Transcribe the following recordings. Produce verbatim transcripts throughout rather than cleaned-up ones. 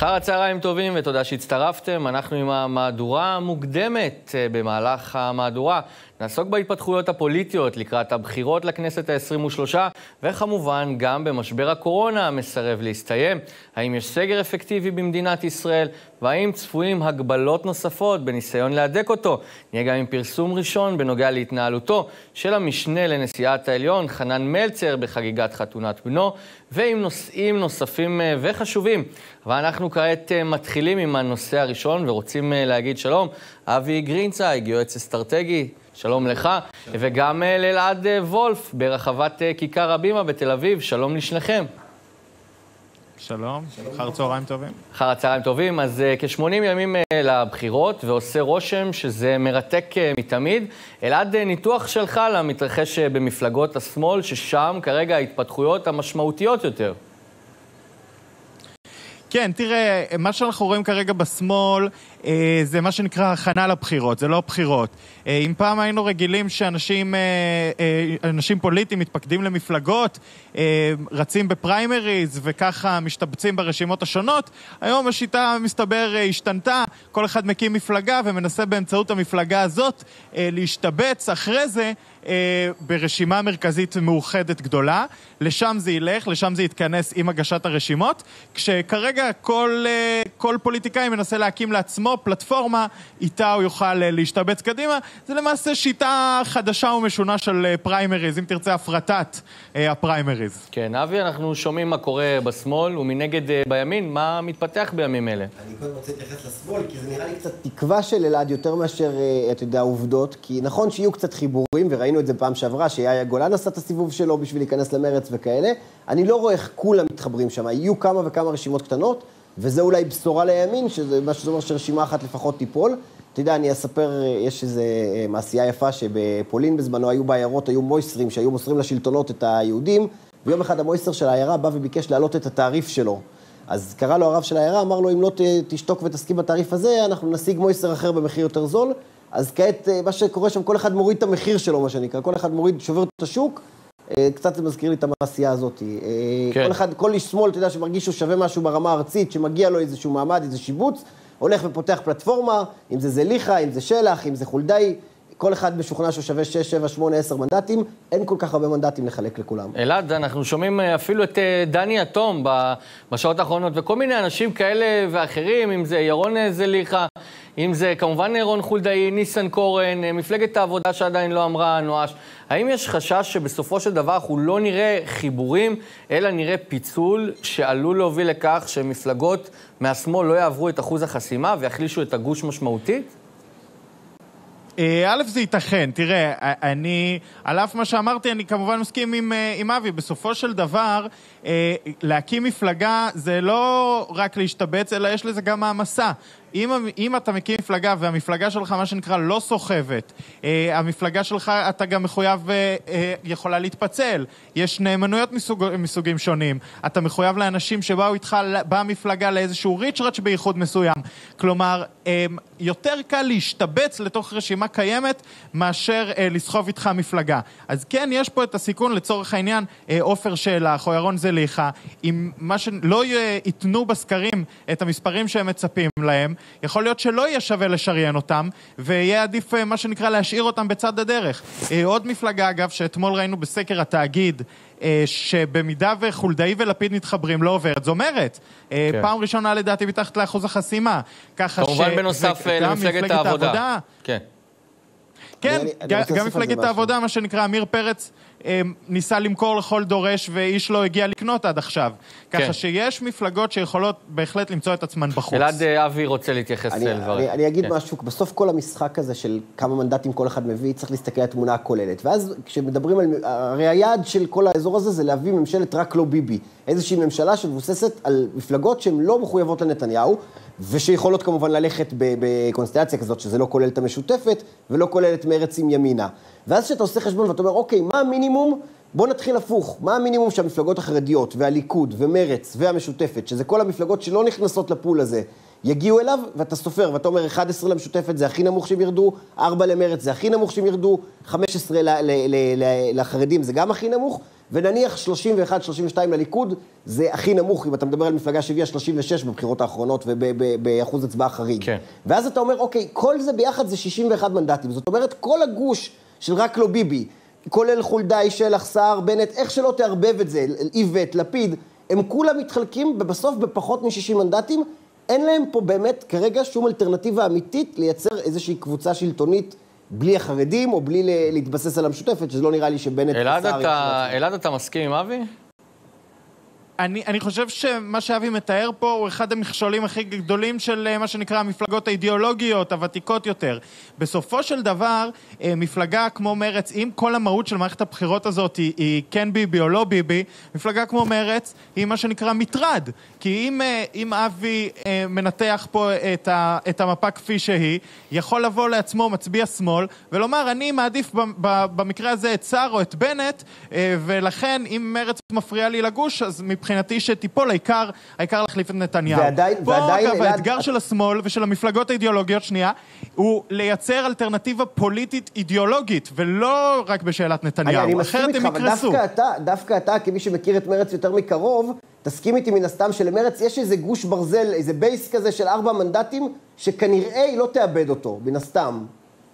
אחר הצהריים טובים ותודה שהצטרפתם. אנחנו עם המהדורה המוקדמת. במהלך המהדורה נעסוק בהתפתחויות הפוליטיות לקראת הבחירות לכנסת ה-עשרים ושלוש, וכמובן גם במשבר הקורונה המסרב להסתיים. האם יש סגר אפקטיבי במדינת ישראל, והאם צפויים הגבלות נוספות בניסיון להדק אותו? נהיה גם עם פרסום ראשון בנוגע להתנהלותו של המשנה לנשיאת העליון חנן מלצר בחגיגת חתונת בנו, ועם נושאים נוספים וחשובים. ואנחנו כעת מתחילים עם הנושא הראשון ורוצים להגיד שלום. אבי גרינצייג, יועץ אסטרטגי, שלום לך. שלום. וגם לאלעד וולף ברחבת כיכר הבימה בתל אביב, שלום לשניכם. שלום, אחר צהריים טובים. אחר הצהריים טובים. אז כ-שמונים ימים לבחירות, ועושה רושם שזה מרתק מתמיד. אלעד, ניתוח שלך למתרחש במפלגות השמאל, ששם כרגע ההתפתחויות המשמעותיות יותר. כן, תראה, מה שאנחנו רואים כרגע בשמאל אה, זה מה שנקרא הכנה לבחירות, זה לא בחירות. אה, אם פעם היינו רגילים שאנשים אה, אה, אנשים פוליטיים מתפקדים למפלגות, אה, רצים בפריימריז וככה משתבצים ברשימות השונות, היום השיטה מסתבר אה, השתנתה, כל אחד מקים מפלגה ומנסה באמצעות המפלגה הזאת אה, להשתבץ אחרי זה אה, ברשימה מרכזית מאוחדת גדולה. לשם זה ילך, לשם זה יתכנס עם הגשת הרשימות, כשכרגע כל, כל פוליטיקאי מנסה להקים לעצמו פלטפורמה, איתה הוא יוכל להשתבץ קדימה. זה למעשה שיטה חדשה ומשונה של פריימריז, אם תרצה הפרטת הפריימריז. כן, אבי, אנחנו שומעים מה קורה בשמאל, ומנגד בימין, מה מתפתח בימים אלה? אני קודם רוצה להתייחס לשמאל, כי זה נראה לי קצת תקווה של אלעד יותר מאשר, אתה יודע, עובדות, כי נכון שיהיו קצת חיבורים, וראינו את זה פעם שעברה, שיהיה גולן עשה את הסיבוב שלו בשביל להיכנס למרץ וכאלה. אני לא רואה איך כולם מתחברים שם, יהיו כמה וכמה רשימות קטנות, וזה אולי בשורה לימין, שזה מה שזה אומר שרשימה אחת לפחות תיפול. אתה יודע, אני אספר, יש איזו מעשייה יפה שבפולין בזמנו היו בעיירות, היו מויסרים שהיו מוסרים לשלטונות את היהודים, ויום אחד המויסר של העיירה בא וביקש להעלות את התעריף שלו. אז קרא לו הרב של העיירה, אמר לו, אם לא תשתוק ותסכים בתעריף הזה, אנחנו נשיג מויסר אחר במחיר יותר זול. אז כעת, מה שקורה שם, כל אחד מוריד את המחיר שלו, מה שנקרא, כל אחד מוריד, שובר את השוק. קצת זה מזכיר לי את המעשייה הזאת. כן. כל אחד, כל איש שמאל, אתה יודע, שמרגיש שהוא שווה משהו ברמה הארצית, שמגיע לו איזשהו מעמד, איזה שיבוץ, הולך ופותח פלטפורמה, אם זה זליכה, אם זה שלח, אם זה חולדאי, כל אחד משוכנע שהוא שווה שש, שבע, שמונה, עשר מנדטים, אין כל כך הרבה מנדטים לחלק לכולם. אלעד, אנחנו שומעים אפילו את דני אטום בשעות האחרונות, וכל מיני אנשים כאלה ואחרים, אם זה ירון זליכה, אם זה כמובן רון חולדאי, ניסן קורן, מפלגת העבודה שעדיין לא אמרה נואש. האם יש חשש שבסופו של דבר אנחנו לא נראה חיבורים, אלא נראה פיצול שעלול להוביל לכך שמפלגות מהשמאל לא יעברו את אחוז החסימה ויחלישו את הגוש משמעותית? א', זה ייתכן. תראה, אני, על אף מה שאמרתי, אני כמובן מסכים עם, עם אבי. בסופו של דבר, להקים מפלגה זה לא רק להשתבץ, אלא יש לזה גם מעמסה. אם, אם אתה מקים מפלגה והמפלגה שלך, מה שנקרא, לא סוחבת, המפלגה שלך, אתה גם מחויב, יכולה להתפצל. יש נאמנויות מסוג, מסוגים שונים. אתה מחויב לאנשים שבאו איתך במפלגה לאיזשהו ריצ'רץ' בייחוד מסוים. כלומר, יותר קל להשתבץ לתוך רשימה קיימת מאשר לסחוב איתך מפלגה. אז כן, יש פה את הסיכון לצורך העניין, עופר שלח או ירון זליכה, אם מה שלא ייתנו בסקרים את המספרים שהם מצפים להם, יכול להיות שלא יהיה שווה לשריין אותם, ויהיה עדיף מה שנקרא להשאיר אותם בצד הדרך. עוד מפלגה אגב, שאתמול ראינו בסקר התאגיד, שבמידה וחולדאי ולפיד מתחברים לא עוברת, זו אומרת, כן. פעם ראשונה לדעתי מתחת לאחוז החסימה. כמובן ש... בנוסף למפלגת העבודה. העבודה. כן. כן, אני, אני גם מפלגת העבודה, מה שנקרא, אמיר פרץ ניסה למכור לכל דורש ואיש לא הגיע לקנות עד עכשיו. כן. ככה שיש מפלגות שיכולות בהחלט למצוא את עצמן בחוץ. אלעד אבי רוצה להתייחס לדברים. אני, אני אגיד כן. משהו, בסוף כל המשחק הזה של כמה מנדטים כל אחד מביא, צריך להסתכל על התמונה הכוללת. ואז כשמדברים על, הרי היעד של כל האזור הזה זה להביא ממשלת רק לא ביבי. איזושהי ממשלה שמבוססת על מפלגות שהן לא מחויבות לנתניהו, ושיכולות כמובן ללכת בקונסטלציה כזאת, שזה לא כולל את המשותפת, ולא כולל את מרץ עם ימינה. ואז שאתה עושה חשבון ואתה אומר, אוקיי, מה המינימום? בוא נתחיל הפוך. מה המינימום שהמפלגות החרדיות, והליכוד, ומרץ, והמשותפת, שזה כל המפלגות שלא נכנסות לפול הזה, יגיעו אליו, ואתה סופר, ואתה אומר, אחת עשרה למשותפת זה הכי נמוך שהם ירדו, ארבע למרץ זה הכי נמוך שהם ירדו, חמש עשרה לחרדים זה גם הכי נמוך, ונניח שלושים ואחת שלושים ושתיים לליכוד, זה הכי נמוך, אם אתה מדבר על מפלגה שהביאה שלושים ושש בבחירות האחרונות ובאחוז הצבעה חריג. כן. ואז אתה אומר, אוקיי, כל זה ביחד זה שישים ואחד מנדטים. זאת אומרת, כל הגוש של רק לא ביבי, כולל חולדאי, שלח, סער, בנט, איך שלא תערבב את זה, איווט, לפיד, הם כולם מתחלקים בסוף בפחות מ-שישים מנדטים, אין להם פה באמת כרגע שום אלטרנטיבה אמיתית לייצר איזושהי קבוצה שלטונית בלי החרדים או בלי להתבסס על המשותפת, שזה לא נראה לי שבנט... אלעד, אתה מסכים עם אבי? אני, אני חושב שמה שאבי מתאר פה הוא אחד המכשולים הכי גדולים של מה שנקרא המפלגות האידיאולוגיות, הוותיקות יותר. בסופו של דבר, מפלגה כמו מרץ, אם כל המהות של מערכת הבחירות הזאת היא, היא כן ביבי או לא ביבי, מפלגה כמו מרץ היא מה שנקרא מטרד. כי אם, אם אבי מנתח פה את, ה, את המפה כפי שהיא, יכול לבוא לעצמו מצביע שמאל, ולומר, אני מעדיף במקרה הזה את סער או את בנט, ולכן אם מרץ מפריע לי לגוש, אז מבחינתי שטיפול, העיקר, העיקר להחליף את נתניהו. ועדיין, פה, ועדיין, אגב, אלעד... האתגר של השמאל ושל המפלגות האידיאולוגיות, שנייה, הוא לייצר אלטרנטיבה פוליטית אידיאולוגית, ולא רק בשאלת נתניהו. אני, אני מסכים איתך, אבל דווקא אתה, דווקא אתה, כמי שמכיר את מרץ יותר מקרוב, תסכים איתי מן הסתם שלמרץ יש איזה גוש ברזל, איזה בייס כזה של ארבע מנדטים, שכנראה היא לא תאבד אותו, מן הסתם.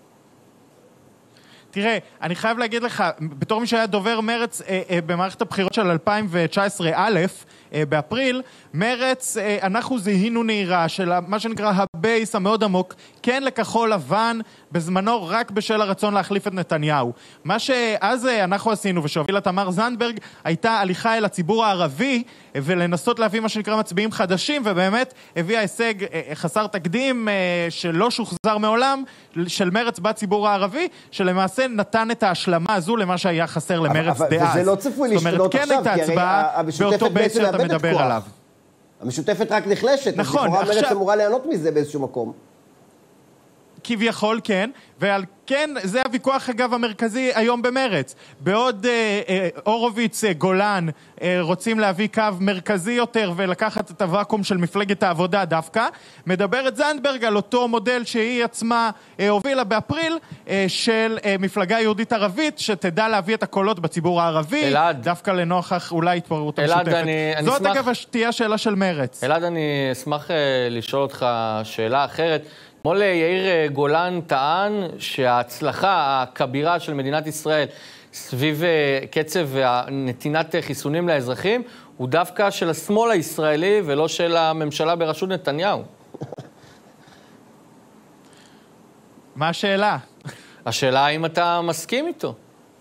תראה, אני חייב להגיד לך, בתור מי שהיה דובר מרץ אה, אה, במערכת הבחירות של אלפיים תשע עשרה א', אה, באפריל, מרץ, אה, אנחנו זיהינו נהירה של מה שנקרא הבייס המאוד עמוק, כן לכחול לבן, בזמנו רק בשל הרצון להחליף את נתניהו. מה שאז אה, אנחנו עשינו ושהובילה תמר זנדברג, הייתה הליכה אל הציבור הערבי, אה, ולנסות להביא מה שנקרא מצביעים חדשים, ובאמת הביאה הישג אה, חסר תקדים, אה, שלא שוחזר מעולם, של מרץ בציבור הערבי, שלמעשה נתן את ההשלמה הזו למה שהיה חסר למרץ דאז. וזה לא צפוי להשתנות עכשיו, כי הרי המשותפת בעצם מאבדת כוח. המשותפת רק נחלשת, אז לכאורה מרץ אמורה ליהנות מזה באיזשהו מקום. כביכול כן, ועל כן זה הוויכוח אגב המרכזי היום במרץ. בעוד אה, אה, אורוביץ, אה, גולן אה, רוצים להביא קו מרכזי יותר ולקחת את הוואקום של מפלגת העבודה דווקא, מדברת זנדברג על אותו מודל שהיא עצמה אה, הובילה באפריל אה, של אה, מפלגה יהודית ערבית שתדע להביא את הקולות בציבור הערבי, אלעד. דווקא לנוכח אולי התפוררות המשותפת. אני, אני זאת אשמח... אגב תהיה השאלה של מרץ. אלעד, אני אשמח אה, לשאול אותך שאלה אחרת. אתמול יאיר גולן טען שההצלחה הכבירה של מדינת ישראל סביב קצב נתינת חיסונים לאזרחים הוא דווקא של השמאל הישראלי ולא של הממשלה בראשות נתניהו. מה השאלה? השאלה האם אתה מסכים איתו.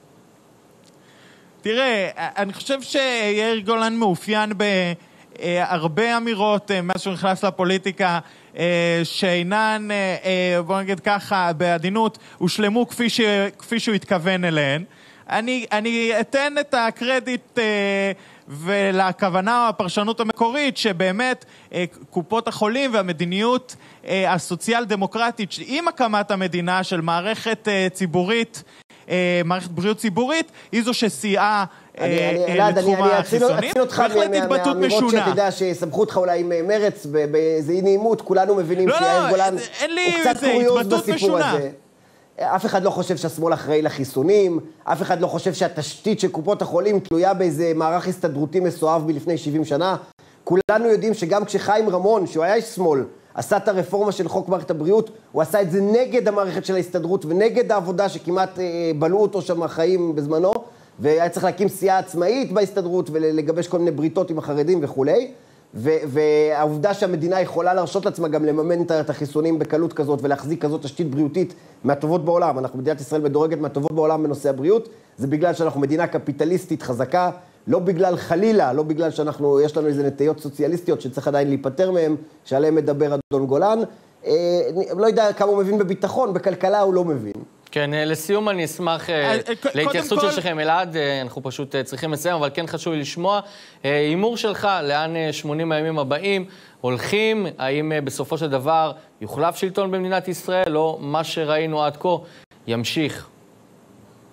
תראה, אני חושב שיאיר גולן מאופיין בהרבה אמירות מאז שהוא נכנס לפוליטיקה, שאינן, בוא נגיד ככה, בעדינות, הושלמו כפי, ש... כפי שהוא התכוון אליהן. אני, אני אתן את הקרדיט ולכוונה או הפרשנות המקורית שבאמת קופות החולים והמדיניות הסוציאל דמוקרטית עם הקמת המדינה של מערכת ציבורית, מערכת בריאות ציבורית, היא זו שסייעה לתחום החיסונים, בהחלט התבטאות משונה. שאתה יודע שסמכו אותך אולי עם מרץ באיזו אי נעימות, כולנו מבינים שיאיר גולן הוא קצת קוריוז בסיפור הזה. אף אחד לא חושב שהשמאל אחראי לחיסונים, אף אחד לא חושב שהתשתית של קופות החולים תלויה באיזה מערך הסתדרותי מסואב מלפני שבעים שנה. כולנו יודעים שגם כשחיים רמון, שהוא היה איש שמאל, עשה את הרפורמה של חוק מערכת הבריאות, הוא עשה את זה נגד המערכת של ההסתדרות ונגד העבודה שכמעט בלעו אותו שם החיים בזמנו, והיה צריך להקים סיעה עצמאית בהסתדרות ולגבש כל מיני בריתות עם החרדים וכולי. והעובדה שהמדינה יכולה להרשות לעצמה גם לממן את החיסונים בקלות כזאת ולהחזיק כזאת תשתית בריאותית מהטובות בעולם. אנחנו מדינת ישראל מדורגת מהטובות בעולם בנושא הבריאות, זה בגלל שאנחנו מדינה קפיטליסטית חזקה, לא בגלל חלילה, לא בגלל שאנחנו, יש לנו איזה נטיות סוציאליסטיות שצריך עדיין להיפטר מהם, שעליהם מדבר אדון גולן. אה, לא יודע כמה הוא מבין בביטחון, בכלכלה הוא לא מבין. כן, לסיום אני אשמח להתייחסות שלכם, אלעד, אנחנו פשוט צריכים לסיים, אבל כן חשוב לי לשמוע. אימור שלך, לאן שמונים הימים הבאים הולכים, האם בסופו של דבר יוחלף שלטון במדינת ישראל, או מה שראינו עד כה ימשיך?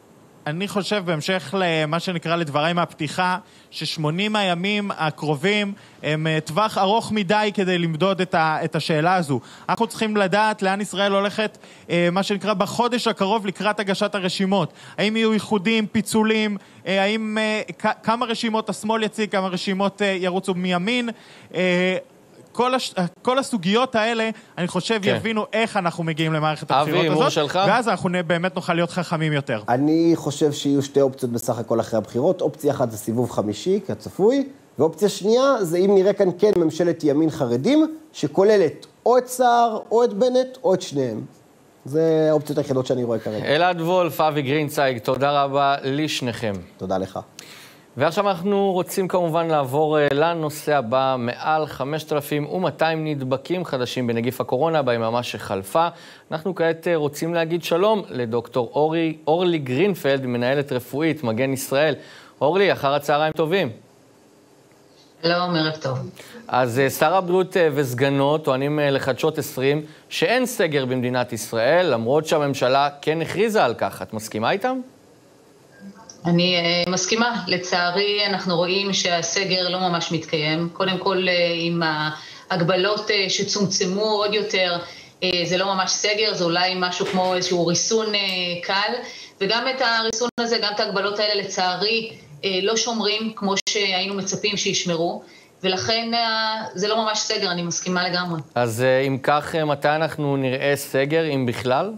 אני חושב, בהמשך למה שנקרא לדבריי מהפתיחה, ש-שמונים הימים הקרובים הם טווח ארוך מדי כדי למדוד את, ה- את השאלה הזו. אנחנו צריכים לדעת לאן ישראל הולכת, מה שנקרא, בחודש הקרוב לקראת הגשת הרשימות. האם יהיו ייחודים, פיצולים, האם כמה רשימות השמאל יציג, כמה רשימות ירוצו מימין. כל, הש... כל הסוגיות האלה, אני חושב, כן. יבינו איך אנחנו מגיעים למערכת הבחירות הזאת. אבי, שלך? ואז אנחנו באמת נוכל להיות חכמים יותר. אני חושב שיהיו שתי אופציות בסך הכל אחרי הבחירות. אופציה אחת זה סיבוב חמישי, כצפוי, ואופציה שנייה זה אם נראה כאן כן ממשלת ימין חרדים, שכוללת או את סער, או את בנט, או את שניהם. זה האופציות היחידות שאני רואה כרגע. אלעד וולף, אבי גרינצייג, תודה רבה לשניכם. תודה לך. ועכשיו אנחנו רוצים כמובן לעבור לנושא הבא. מעל חמשת אלפים ומאתיים נדבקים חדשים בנגיף הקורונה ביממה שחלפה. אנחנו כעת רוצים להגיד שלום לדוקטור אורי, אורלי גרינפלד, מנהלת רפואית מגן ישראל. אורלי, אחר הצהריים טובים. שלום, ערב טוב. אז שר הבריאות וסגנו טוענים לחדשות עשרים שאין סגר במדינת ישראל, למרות שהממשלה כן הכריזה על כך. את מסכימה איתם? אני uh, מסכימה. לצערי אנחנו רואים שהסגר לא ממש מתקיים. קודם כל uh, עם ההגבלות uh, שצומצמו עוד יותר, uh, זה לא ממש סגר, זה אולי משהו כמו איזשהו ריסון uh, קל, וגם את הריסון הזה, גם את ההגבלות האלה לצערי uh, לא שומרים כמו שהיינו מצפים שישמרו, ולכן uh, זה לא ממש סגר, אני מסכימה לגמרי. אז uh, אם כך, uh, מתי אנחנו נראה סגר, אם בכלל?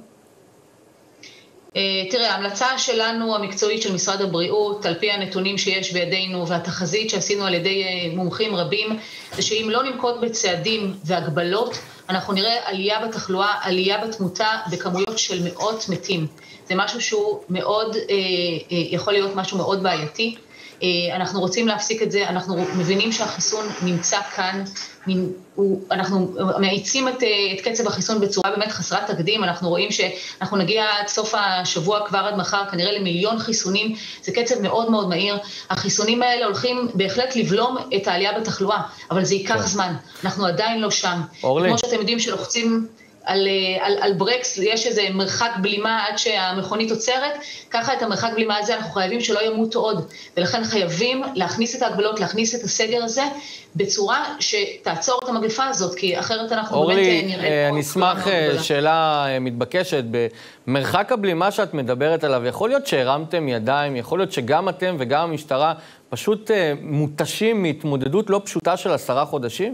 תראה, ההמלצה שלנו המקצועית של משרד הבריאות, על פי הנתונים שיש בידינו והתחזית שעשינו על ידי מומחים רבים, זה שאם לא ננקוט בצעדים והגבלות, אנחנו נראה עלייה בתחלואה, עלייה בתמותה בכמויות של מאות מתים. זה משהו שהוא מאוד, יכול להיות משהו מאוד בעייתי. אנחנו רוצים להפסיק את זה, אנחנו מבינים שהחיסון נמצא כאן, אנחנו מאיצים את, את קצב החיסון בצורה באמת חסרת תקדים, אנחנו רואים שאנחנו נגיע עד סוף השבוע כבר עד מחר, כנראה למיליון חיסונים, זה קצב מאוד מאוד מהיר, החיסונים האלה הולכים בהחלט לבלום את העלייה בתחלואה, אבל זה ייקח זמן, אנחנו עדיין לא שם. אורלי. כמו שאתם יודעים שלוחצים על, על, על ברקס, יש איזה מרחק בלימה עד שהמכונית עוצרת, ככה את המרחק בלימה הזה אנחנו חייבים שלא ימות עוד, ולכן חייבים להכניס את ההגבלות, להכניס את הסגר הזה, בצורה שתעצור את המגפה הזאת, כי אחרת אנחנו אורלי, באמת נראה... אורלי, אני אשמח שאלה מתבקשת, במרחק הבלימה שאת מדברת עליו, יכול להיות שהרמתם ידיים, יכול להיות שגם אתם וגם המשטרה פשוט מותשים מהתמודדות לא פשוטה של עשרה חודשים?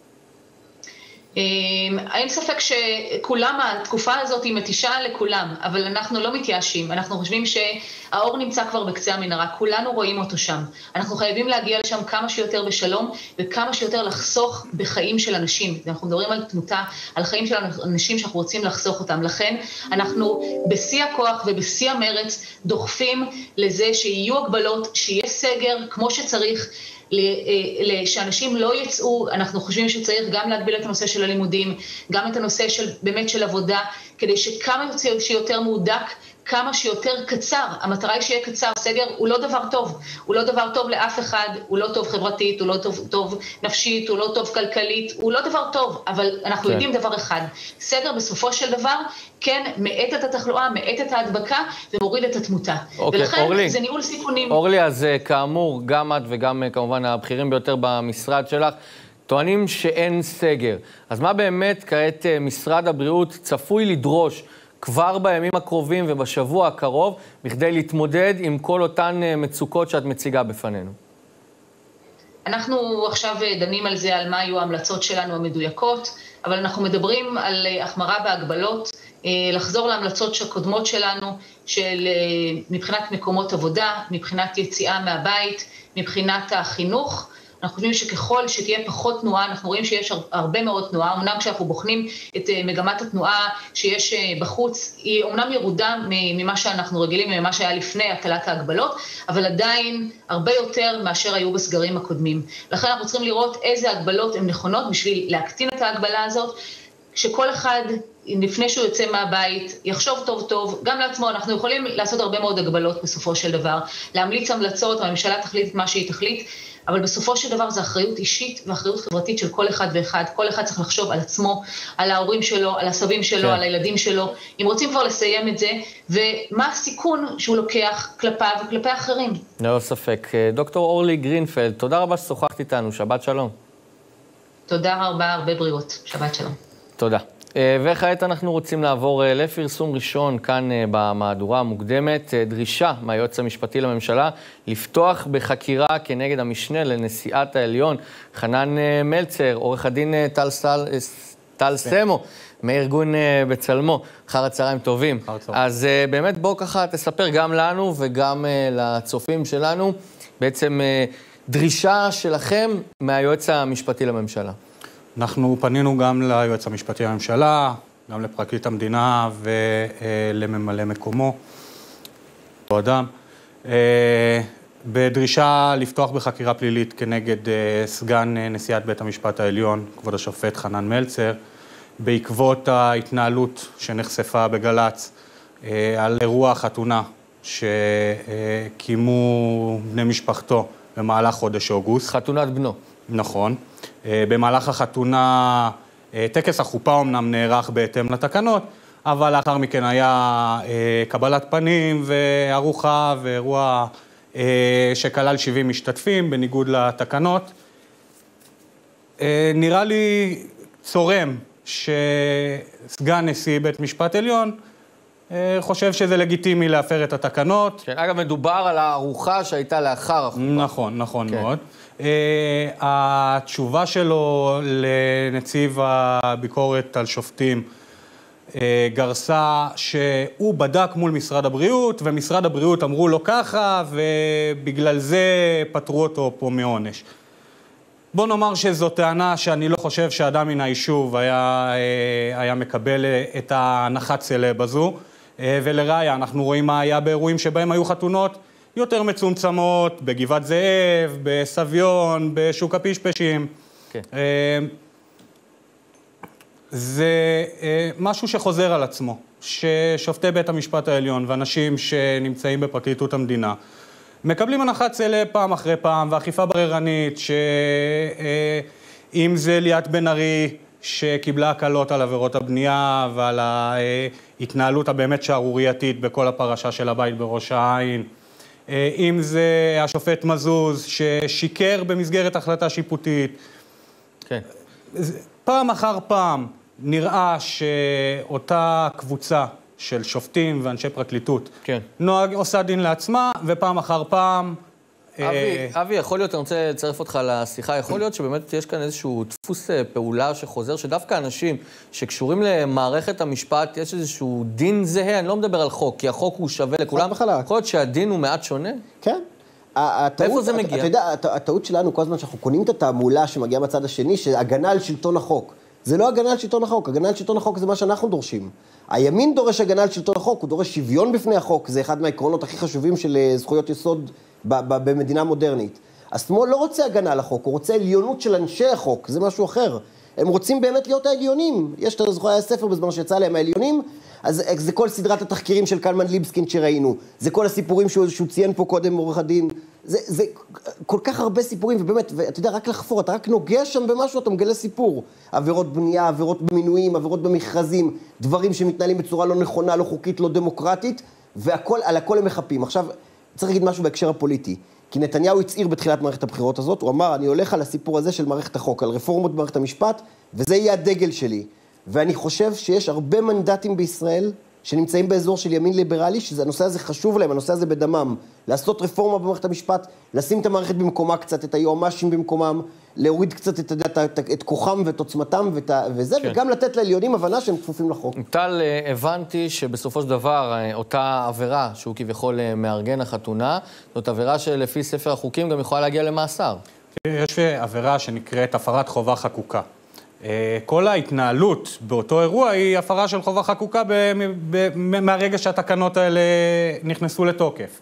אין ספק שכולם, התקופה הזאת היא מתישה לכולם, אבל אנחנו לא מתייאשים, אנחנו חושבים שהאור נמצא כבר בקצה המנהרה, כולנו רואים אותו שם, אנחנו חייבים להגיע לשם כמה שיותר בשלום, וכמה שיותר לחסוך בחיים של אנשים, אנחנו מדברים על תמותה, על חיים של אנשים שאנחנו רוצים לחסוך אותם, לכן אנחנו בשיא הכוח ובשיא המרץ דוחפים לזה שיהיו הגבלות, שיהיה סגר כמו שצריך, שאנשים לא יצאו, אנחנו חושבים שצריך גם להגביל את הנושא של הלימודים, גם את הנושא של, באמת של עבודה, כדי שכמה שיותר מהודק, כמה שיותר קצר, המטרה היא שיהיה קצר, סגר הוא לא דבר טוב, הוא לא דבר טוב לאף אחד, הוא לא טוב חברתית, הוא לא טוב, טוב נפשית, הוא לא טוב כלכלית, הוא לא דבר טוב, אבל אנחנו כן. יודעים דבר אחד, סגר בסופו של דבר, כן, מאט את התחלואה, מאט את ההדבקה, ומוריד את התמותה. אוקיי, ולכן אורלי, זה ניהול סיכונים. אורלי, אז כאמור, גם את וגם כמובן הבכירים ביותר במשרד שלך, טוענים שאין סגר. אז מה באמת כעת משרד הבריאות צפוי לדרוש כבר בימים הקרובים ובשבוע הקרוב, בכדי להתמודד עם כל אותן מצוקות שאת מציגה בפנינו? אנחנו עכשיו דנים על זה, על מה היו ההמלצות שלנו המדויקות, אבל אנחנו מדברים על החמרה בהגבלות, לחזור להמלצות הקודמות שלנו, של מבחינת מקומות עבודה, מבחינת יציאה מהבית, מבחינת החינוך. אנחנו חושבים שככל שתהיה פחות תנועה, אנחנו רואים שיש הרבה מאוד תנועה, אמנם כשאנחנו בוחנים את מגמת התנועה שיש בחוץ, היא אמנם ירודה ממה שאנחנו רגילים, ממה שהיה לפני הטלת ההגבלות, אבל עדיין הרבה יותר מאשר היו בסגרים הקודמים. לכן אנחנו צריכים לראות איזה הגבלות הן נכונות בשביל להקטין את ההגבלה הזאת, שכל אחד לפני שהוא יוצא מהבית, יחשוב טוב טוב, גם לעצמו, אנחנו יכולים לעשות הרבה מאוד הגבלות בסופו של דבר, להמליץ המלצות, הממשלה תחליט את מה שהיא תחליט, אבל בסופו של דבר זו אחריות אישית ואחריות חברתית של כל אחד ואחד. כל אחד צריך לחשוב על עצמו, על ההורים שלו, על הסבים שלו, כן. על הילדים שלו. אם רוצים כבר לסיים את זה, ומה הסיכון שהוא לוקח כלפיו וכלפי אחרים. לא ספק. דוקטור אורלי גרינפלד, תודה רבה ששוחחת איתנו. שבת שלום. תודה רבה, הרבה בריאות. שבת שלום. תודה. וכעת אנחנו רוצים לעבור לפרסום ראשון כאן במהדורה המוקדמת, דרישה מהיועץ המשפטי לממשלה לפתוח בחקירה כנגד המשנה לנשיאת העליון, חנן מלצר, עורך הדין טל, סל, טל סמו, מארגון בצלמו. אחר הצהריים טובים. אז באמת בוא ככה תספר גם לנו וגם לצופים שלנו, בעצם דרישה שלכם מהיועץ המשפטי לממשלה. אנחנו פנינו גם ליועץ המשפטי לממשלה, גם לפרקליט המדינה ולממלא מקומו, אותו אדם, בדרישה לפתוח בחקירה פלילית כנגד סגן נשיאת בית המשפט העליון, כבוד השופט חנן מלצר, בעקבות ההתנהלות שנחשפה בגלץ על אירוע החתונה שקיימו בני משפחתו במהלך חודש אוגוסט. חתונת בנו. נכון. במהלך החתונה, טקס החופה אמנם נערך בהתאם לתקנות, אבל לאחר מכן היה קבלת פנים וארוחה ואירוע שכלל שבעים משתתפים בניגוד לתקנות. נראה לי צורם שסגן נשיא בית משפט עליון חושב שזה לגיטימי להפר את התקנות. כן, אגב, מדובר על הארוחה שהייתה לאחר החופה. נכון, נכון כן. מאוד. Uh, התשובה שלו לנציב הביקורת על שופטים uh, גרסה שהוא בדק מול משרד הבריאות, ומשרד הבריאות אמרו לו ככה, ובגלל זה פטרו אותו פה מעונש. בוא נאמר שזו טענה שאני לא חושב שאדם מן היישוב היה, uh, היה מקבל את ההנחת סלב הזו, uh, ולראיה אנחנו רואים מה היה באירועים שבהם היו חתונות, יותר מצומצמות, בגבעת זאב, בסביון, בשוק הפשפשים. כן. זה משהו שחוזר על עצמו, ששופטי בית המשפט העליון ואנשים שנמצאים בפרקליטות המדינה מקבלים הנחת סלב פעם אחרי פעם, ואכיפה בררנית, שאם זה ליאת בן ארי שקיבלה הקלות על עבירות הבנייה ועל ההתנהלות הבאמת שערורייתית בכל הפרשה של הבית בראש העין, אם זה השופט מזוז ששיקר במסגרת החלטה שיפוטית. כן. פעם אחר פעם נראה שאותה קבוצה של שופטים ואנשי פרקליטות כן. נוהג עושה דין לעצמה, ופעם אחר פעם... אבי, אה... אבי, יכול להיות, אני רוצה לצרף אותך לשיחה, יכול להיות שבאמת יש כאן איזשהו דפוס פעולה שחוזר, שדווקא אנשים שקשורים למערכת המשפט, יש איזשהו דין זהה, אני לא מדבר על חוק, כי החוק הוא שווה לכולם. יכול להיות שהדין הוא מעט שונה? כן. איפה זה מגיע? אתה יודע, הטעות שלנו כל הזמן שאנחנו קונים את התעמולה שמגיעה מהצד השני, שהגנה על שלטון החוק. זה לא הגנה על שלטון החוק, הגנה על שלטון החוק זה מה שאנחנו דורשים. הימין דורש הגנה על שלטון החוק, הוא דורש שוויון בפני החוק, זה אחד מהעקרונות הכי חשובים של זכויות יסוד במדינה מודרנית. השמאל לא רוצה הגנה על החוק, הוא רוצה עליונות של אנשי החוק, זה משהו אחר. הם רוצים באמת להיות העליונים. יש את הזכויה הספר בזמן שיצא להם העליונים, אז זה כל סדרת התחקירים של קלמן ליבסקין שראינו, זה כל הסיפורים שהוא, שהוא ציין פה קודם עורך הדין, זה, זה כל כך הרבה סיפורים, ובאמת, ואתה יודע, רק לחפור, אתה רק נוגע שם במשהו, אתה מגלה סיפור. עבירות בנייה, עבירות במינויים, עבירות במכרזים, דברים שמתנהלים בצורה לא נכונה, לא חוקית, לא דמוקרטית, והכל, על הכל הם מחפים. עכשיו, צריך להגיד משהו בהקשר הפוליטי, כי נתניהו הצעיר בתחילת מערכת הבחירות הזאת, הוא אמר, אני הולך על הסיפור הזה של מערכת החוק, על רפורמות במערכת המשפט, וזה יהיה הדגל שלי. ואני חושב שיש הרבה מנדטים בישראל שנמצאים באזור של ימין ליברלי, שהנושא הזה חשוב להם, הנושא הזה בדמם. לעשות רפורמה במערכת המשפט, לשים את המערכת במקומה קצת, את היועמ"שים במקומם, להוריד קצת את, את, את, את כוחם ואת עוצמתם ואת, וזה, כן. וגם לתת לעליונים הבנה שהם כפופים לחוק. טל, הבנתי שבסופו של דבר, אותה עבירה שהוא כביכול מארגן החתונה, זאת עבירה שלפי ספר החוקים גם יכולה להגיע למאסר. יש עבירה שנקראת הפרת חובה חקוקה. כל ההתנהלות באותו אירוע היא הפרה של חובה חקוקה מהרגע שהתקנות האלה נכנסו לתוקף.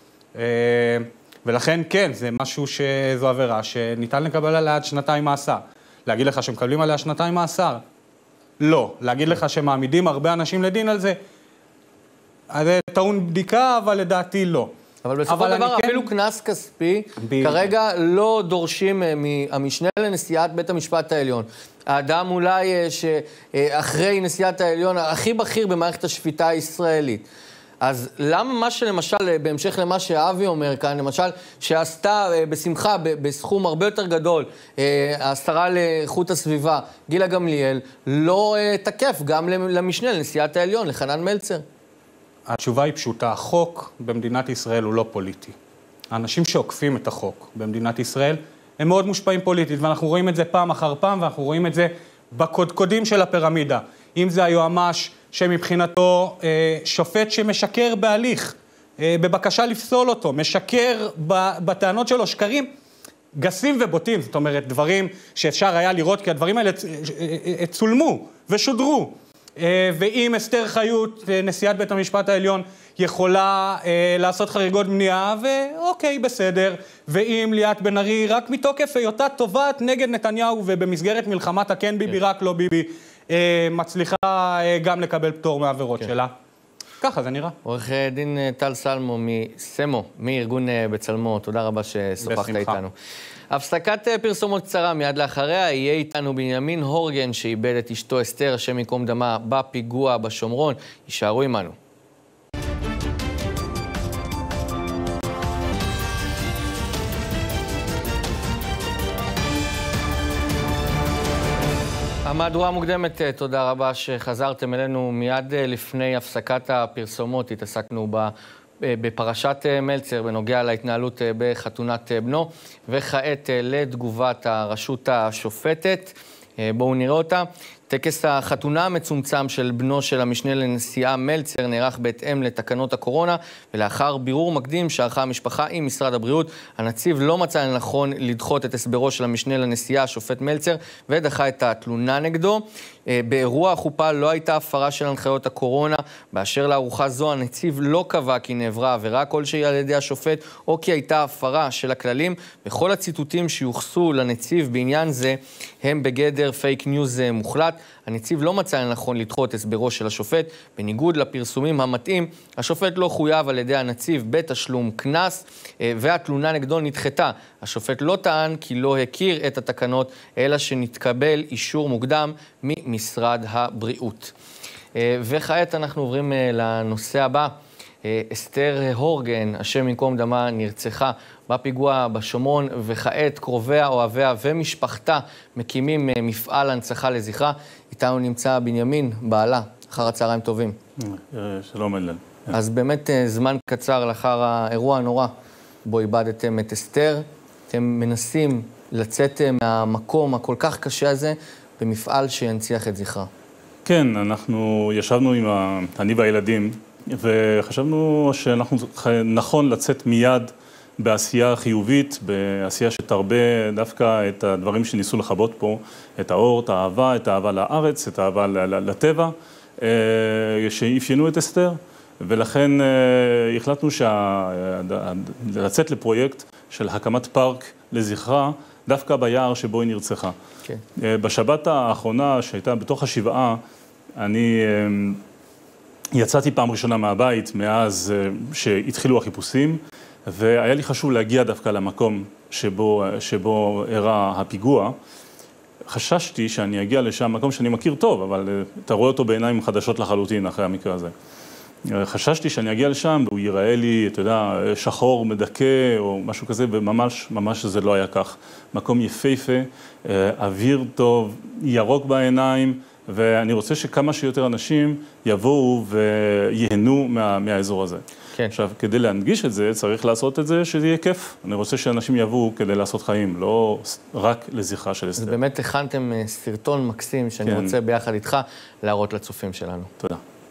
ולכן כן, זה משהו שזו עבירה שניתן לקבל עליה עד שנתיים מאסר. להגיד לך שמקבלים עליה שנתיים מאסר? לא. להגיד לך שמעמידים הרבה אנשים לדין על זה? אז זה טעון בדיקה, אבל לדעתי לא. אבל בסופו של דבר, אפילו כנס כספי, כרגע לא דורשים מהמשנה לנשיאת בית המשפט העליון. האדם אולי שאחרי נשיאת העליון, הכי בכיר במערכת השפיטה הישראלית. אז למה מה שלמשל, בהמשך למה שאבי אומר כאן, למשל, שעשתה בשמחה, בסכום הרבה יותר גדול, השרה לאיכות הסביבה, גילה גמליאל, לא תקף גם למשנה לנשיאת העליון, לחנן מלצר? התשובה היא פשוטה. החוק במדינת ישראל הוא לא פוליטי. האנשים שעוקפים את החוק במדינת ישראל הם מאוד מושפעים פוליטית, ואנחנו רואים את זה פעם אחר פעם, ואנחנו רואים את זה בקודקודים של הפירמידה. אם זה היועמ"ש שמבחינתו אה, שופט שמשקר בהליך, אה, בבקשה לפסול אותו, משקר בטענות שלו, שקרים גסים ובוטים, זאת אומרת, דברים שאפשר היה לראות, כי הדברים האלה צולמו ושודרו. ואם אסתר חיות, נשיאת בית המשפט העליון, יכולה לעשות חריגות בנייה, ואוקיי, בסדר. ואם ליאת בן ארי, רק מתוקף היותה תובעת נגד נתניהו, ובמסגרת מלחמת הכן ביבי, רק לא ביבי, מצליחה גם לקבל פטור מהעבירות שלה. ככה זה נראה. עורך דין טל סלמו מסמו, מארגון בצלמו, תודה רבה ששוחחת איתנו. הפסקת פרסומות קצרה, מיד לאחריה יהיה איתנו בנימין הורגן שאיבד את אשתו אסתר, השם ייקום דמה, בפיגוע בשומרון. יישארו עמנו. המהדורה המוקדמת, תודה רבה שחזרתם אלינו. מיד לפני הפסקת הפרסומות התעסקנו ב... בפרשת מלצר בנוגע להתנהלות בחתונת בנו, וכעת לתגובת הרשות השופטת. בואו נראה אותה. טקס החתונה המצומצם של בנו של המשנה לנשיאה מלצר נערך בהתאם לתקנות הקורונה, ולאחר בירור מקדים שערכה המשפחה עם משרד הבריאות, הנציב לא מצא לנכון לדחות את הסברו של המשנה לנשיאה השופט מלצר, ודחה את התלונה נגדו. באירוע החופה לא הייתה הפרה של הנחיות הקורונה. באשר לארוחה זו, הנציב לא קבע כי נעברה עבירה כלשהי על ידי השופט, או כי הייתה הפרה של הכללים. וכל הציטוטים שיוחסו לנציב בעניין זה הם בגדר פייק ניוז מוחלט. הנציב לא מצא לנכון לדחות הסברו של השופט. בניגוד לפרסומים המתאים, השופט לא חויב על ידי הנציב בתשלום קנס, והתלונה נגדו נדחתה. השופט לא טען כי לא הכיר את התקנות, אלא שנתקבל אישור מוקדם ממשרד הבריאות. וכעת אנחנו עוברים לנושא הבא. אסתר הורגן, השם ייקום דמה, נרצחה בפיגוע בשומרון, וכעת קרוביה, אוהביה ומשפחתה מקימים מפעל הנצחה לזכרה. איתנו נמצא בנימין, בעלה. אחר הצהריים טובים. שלום אילן. אז באמת זמן קצר לאחר האירוע הנורא בו איבדתם את אסתר, אתם מנסים לצאת מהמקום הכל כך קשה הזה במפעל שינציח את זכרה. כן, אנחנו ישבנו עם ה... אני והילדים, וחשבנו שאנחנו נכון לצאת מיד בעשייה חיובית, בעשייה שתרבה דווקא את הדברים שניסו לחבות פה, את האור, את האהבה, את האהבה לארץ, את האהבה לטבע, שאפיינו את אסתר, ולכן החלטנו לצאת לפרויקט של הקמת פארק לזכרה, דווקא ביער שבו היא נרצחה. Okay. בשבת האחרונה שהייתה בתוך השבעה, אני יצאתי פעם ראשונה מהבית מאז שהתחילו החיפושים, והיה לי חשוב להגיע דווקא למקום שבו, שבו אירע הפיגוע. חששתי שאני אגיע לשם, מקום שאני מכיר טוב, אבל אתה רואה אותו בעיניים חדשות לחלוטין אחרי המקרה הזה. חששתי שאני אגיע לשם והוא ייראה לי, אתה יודע, שחור, מדכא או משהו כזה, וממש, ממש זה לא היה כך. מקום יפהפה, אוויר טוב, ירוק בעיניים, ואני רוצה שכמה שיותר אנשים יבואו ויהנו מה, מהאזור הזה. כן. עכשיו, כדי להנגיש את זה, צריך לעשות את זה שזה יהיה כיף. אני רוצה שאנשים יבואו כדי לעשות חיים, לא רק לזכרה של אסתר. אז באמת הכנתם סרטון מקסים שאני כן. רוצה ביחד איתך להראות לצופים שלנו. תודה.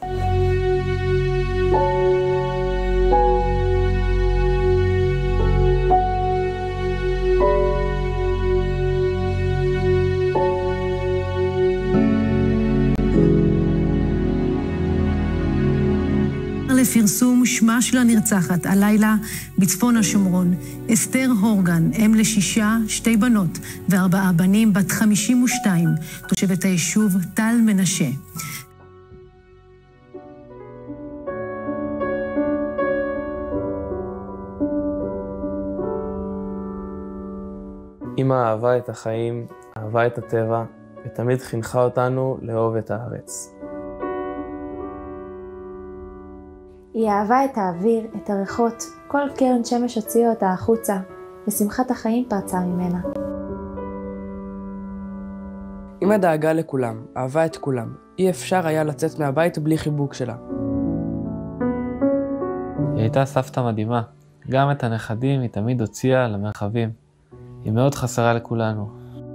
לפרסום שמה של הנרצחת הלילה בצפון השומרון. אסתר הורגן, אם לשישה, שתי בנות וארבעה בנים, בת חמישים ושתיים, תושבת היישוב טל מנשה. אמא אהבה את החיים, אהבה את הטבע, ותמיד חינכה אותנו לאהוב את הארץ. היא אהבה את האוויר, את הריחות, כל קרן שמש הוציאה אותה החוצה, ושמחת החיים פרצה ממנה. אמא דאגה לכולם, אהבה את כולם. אי אפשר היה לצאת מהבית בלי חיבוק שלה. היא הייתה סבתא מדהימה. גם את הנכדים היא תמיד הוציאה למרחבים. היא מאוד חסרה לכולנו.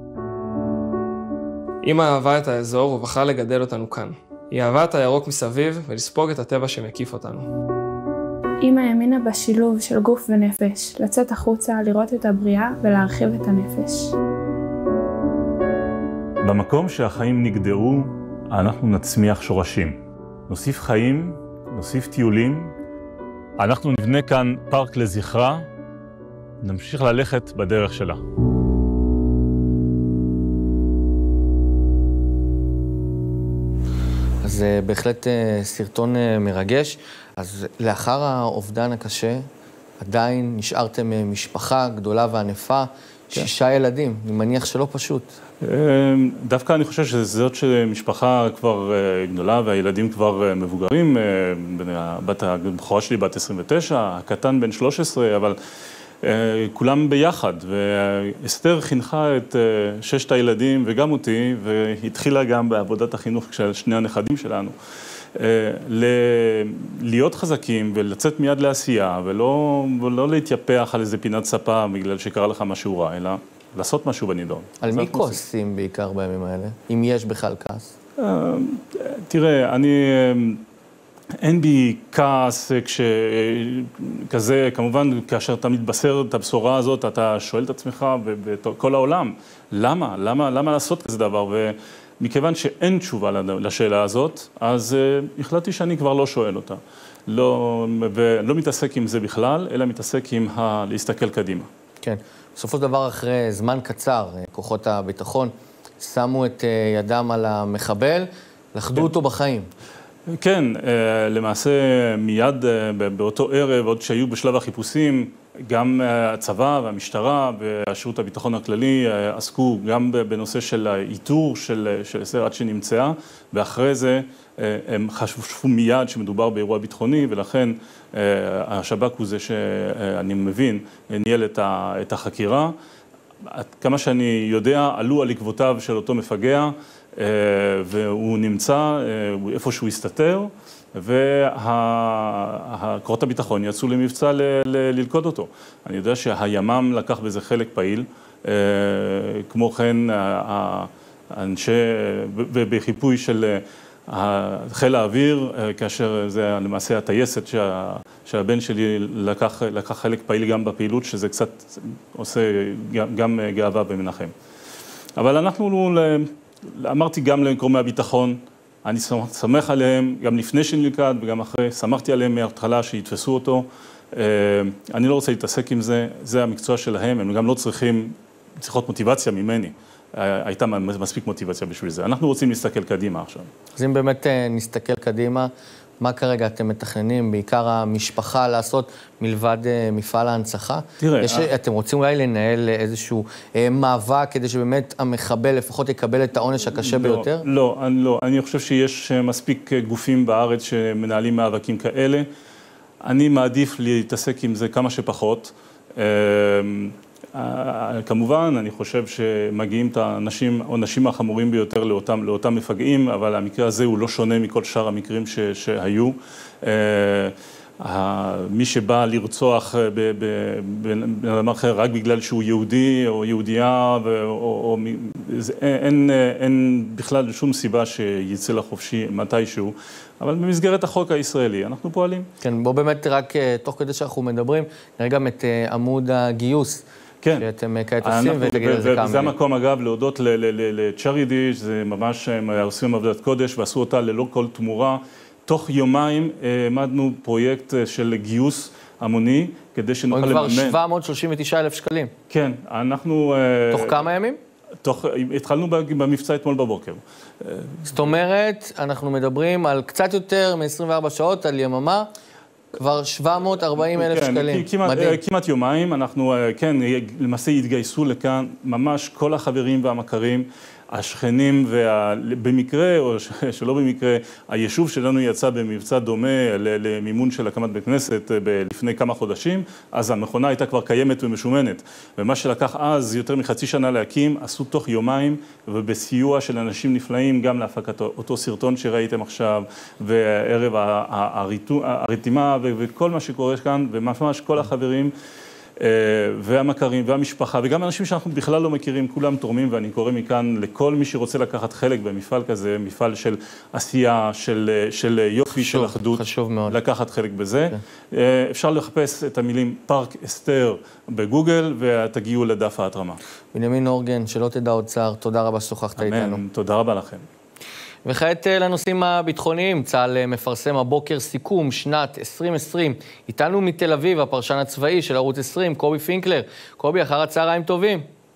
אמא אהבה את האזור ובחרה לגדל אותנו כאן. היא אהבה את הירוק מסביב ולספוג את הטבע שמקיף אותנו. אמא האמינה בשילוב של גוף ונפש, לצאת החוצה, לראות את הבריאה ולהרחיב את הנפש. במקום שהחיים נגדעו, אנחנו נצמיח שורשים. נוסיף חיים, נוסיף טיולים. אנחנו נבנה כאן פארק לזכרה, נמשיך ללכת בדרך שלה. אז בהחלט סרטון מרגש. אז לאחר האובדן הקשה, עדיין נשארתם משפחה גדולה וענפה, שישה ילדים, אני מניח שלא פשוט. דווקא אני חושב שזאת שמשפחה כבר גדולה והילדים כבר מבוגרים, הבת הבכורה שלי בת עשרים ותשע, הקטן בן שלוש עשרה, אבל כולם ביחד, ואסתר חינכה את ששת הילדים וגם אותי, והתחילה גם בעבודת החינוך של שני הנכדים שלנו. להיות חזקים ולצאת מיד לעשייה, ולא, ולא להתייפח על איזה פינת ספה בגלל שקרה לך משהו רע, אלא לעשות משהו בנידון. על מי כועסים בעיקר בימים האלה? אם יש בכלל כעס? תראה, אני... אין בי כעס כזה, כמובן, כאשר אתה מתבשר את הבשורה הזאת, אתה שואל את עצמך בכל העולם, למה? למה, למה לעשות כזה דבר? ומכיוון שאין תשובה לשאלה הזאת, אז החלטתי שאני כבר לא שואל אותה. לא, ולא מתעסק עם זה בכלל, אלא מתעסק עם ה... להסתכל קדימה. כן. בסופו של דבר, אחרי זמן קצר, כוחות הביטחון שמו את ידם על המחבל, לחדו אותו בחיים. כן, למעשה מיד באותו ערב, עוד שהיו בשלב החיפושים, גם הצבא והמשטרה והשירות הביטחון הכללי עסקו גם בנושא של האיתור של אסתר עד שנמצאה, ואחרי זה הם חשבו מיד שמדובר באירוע ביטחוני, ולכן השב"כ הוא זה שאני מבין ניהל את החקירה. כמה שאני יודע, עלו על עקבותיו של אותו מפגע, והוא נמצא איפה שהוא הסתתר, וכוחות הביטחון יצאו למבצע ללכוד אותו. אני יודע שהימ"מ לקח בזה חלק פעיל, כמו כן האנשי, ובחיפוי של חיל האוויר, כאשר זה למעשה הטייסת שהבן שלי לקח, לקח חלק פעיל גם בפעילות, שזה קצת עושה גם גאווה במנחם. אבל אנחנו, אמרתי גם לגורמי הביטחון, אני שמח עליהם, גם לפני שנלכד וגם אחרי, שמחתי עליהם מההתחלה שיתפסו אותו. אני לא רוצה להתעסק עם זה, זה המקצוע שלהם, הם גם לא צריכים, צריכות מוטיבציה ממני. הייתה מספיק מוטיבציה בשביל זה. אנחנו רוצים להסתכל קדימה עכשיו. אז אם באמת נסתכל קדימה, מה כרגע אתם מתכננים, בעיקר המשפחה, לעשות מלבד מפעל ההנצחה? תראה... יש, אה... אתם רוצים אולי לנהל איזשהו אה, מאבק כדי שבאמת המחבל לפחות יקבל את העונש הקשה לא, ביותר? לא, אני, לא. אני חושב שיש מספיק גופים בארץ שמנהלים מאבקים כאלה. אני מעדיף להתעסק עם זה כמה שפחות. אה, כמובן, אני חושב שמגיעים את האנשים, העונשים החמורים ביותר לאותם, לאותם מפגעים, אבל המקרה הזה הוא לא שונה מכל שאר המקרים ש, שהיו. מי שבא לרצוח בן אדם אחר רק בגלל שהוא יהודי או יהודייה, או, או, אין, אין בכלל שום סיבה שיצא לחופשי מתישהו, אבל במסגרת החוק הישראלי אנחנו פועלים. כן, בוא באמת רק תוך כדי שאנחנו מדברים, נראה גם את עמוד הגיוס. כן. שאתם כעת עושים, ותגיד על זה כמה. וזה המקום, אגב, להודות לצ'רידי, שזה ממש, הם עושים עבודת קודש, ועשו אותה ללא כל תמורה. תוך יומיים העמדנו פרויקט של גיוס המוני, כדי שנוכל לממן. כבר שבע מאות שלושים ותשעה אלף שקלים. כן, אנחנו... תוך כמה ימים? תוך, התחלנו במבצע אתמול בבוקר. זאת אומרת, אנחנו מדברים על קצת יותר מ-עשרים וארבע שעות, על יממה. כבר שבע מאות וארבעים אלף כן, שקלים. כמעט, מדהים. כמעט יומיים, אנחנו, כן, למעשה התגייסו לכאן ממש כל החברים והמכרים, השכנים, ובמקרה, או שלא במקרה, היישוב שלנו יצא במבצע דומה למימון של הקמת בית כנסת לפני כמה חודשים, אז המכונה הייתה כבר קיימת ומשומנת. ומה שלקח אז יותר מחצי שנה להקים, עשו תוך יומיים, ובסיוע של אנשים נפלאים, גם להפקת אותו סרטון שראיתם עכשיו, וערב הרתימה וכל מה שקורה כאן, וממש כל החברים, והמכרים והמשפחה, וגם אנשים שאנחנו בכלל לא מכירים, כולם תורמים, ואני קורא מכאן לכל מי שרוצה לקחת חלק במפעל כזה, מפעל של עשייה, של, של יופי, חשוב, של אחדות, חשוב מאוד. לקחת חלק בזה. Okay. אפשר לחפש את המילים פארק אסתר בגוגל, ותגיעו לדף ההתרמה. בנימין הורגן, שלא תדע עוד צער, תודה רבה ששוחחת איתנו. תודה רבה לכם. וכעת לנושאים הביטחוניים, צה"ל מפרסם הבוקר סיכום שנת עשרים עשרים. איתנו מתל אביב, הפרשן הצבאי של ערוץ עשרים, קובי פינקלר. קובי, אחר הצהריים טובים.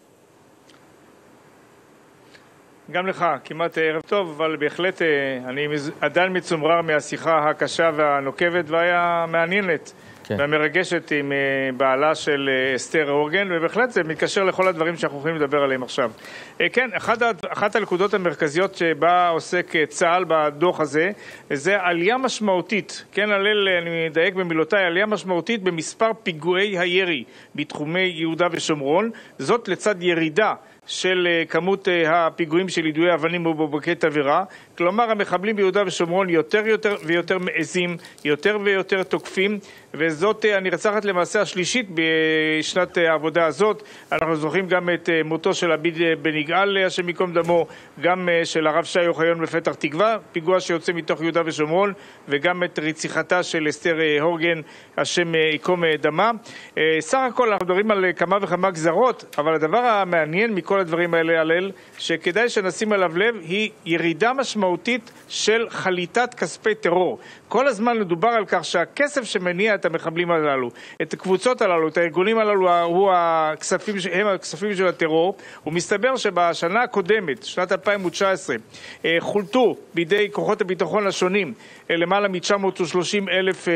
גם לך, כמעט ערב טוב, אבל בהחלט אני עדיין מצומרר מהשיחה הקשה והנוקבת, והיה מעניינת כן. והמרגשת עם בעלה של אסתר הורגן, ובהחלט זה מתקשר לכל הדברים שאנחנו יכולים לדבר עליהם עכשיו. כן, אחת, אחת הנקודות המרכזיות שבה עוסק צה"ל בדוח הזה, זה עלייה משמעותית, כן, הלל, אני מדייק במילותיי, עלייה משמעותית במספר פיגועי הירי בתחומי יהודה ושומרון, זאת לצד ירידה של כמות הפיגועים של יידויי אבנים ובקבוקי תבערה. כלומר, המחבלים ביהודה ושומרון יותר יותר ויותר מעזים, יותר ויותר תוקפים, וזאת הנרצחת למעשה השלישית בשנת העבודה הזאת. אנחנו זוכרים גם את מותו של עביד בן יגאל, השם ייקום דמו, גם של הרב שי אוחיון בפתח תקווה, פיגוע שיוצא מתוך יהודה ושומרון, וגם את רציחתה של אסתר הורגן, השם ייקום דמה. סך הכל אנחנו מדברים על כמה וכמה גזרות, אבל הדבר המעניין מכל הדברים האלה הלל, שכדאי שנשים עליו לב, היא ירידה משמעותית של חליטת כספי טרור. כל הזמן מדובר על כך שהכסף שמניע את המחבלים הללו, את הקבוצות הללו, את הארגונים הללו, הוא הכספים, הם הכספים של הטרור. ומסתבר שבשנה הקודמת, שנת אלפיים תשע עשרה, חולטו בידי כוחות הביטחון השונים למעלה מ-תשע מאות ושלושים אלף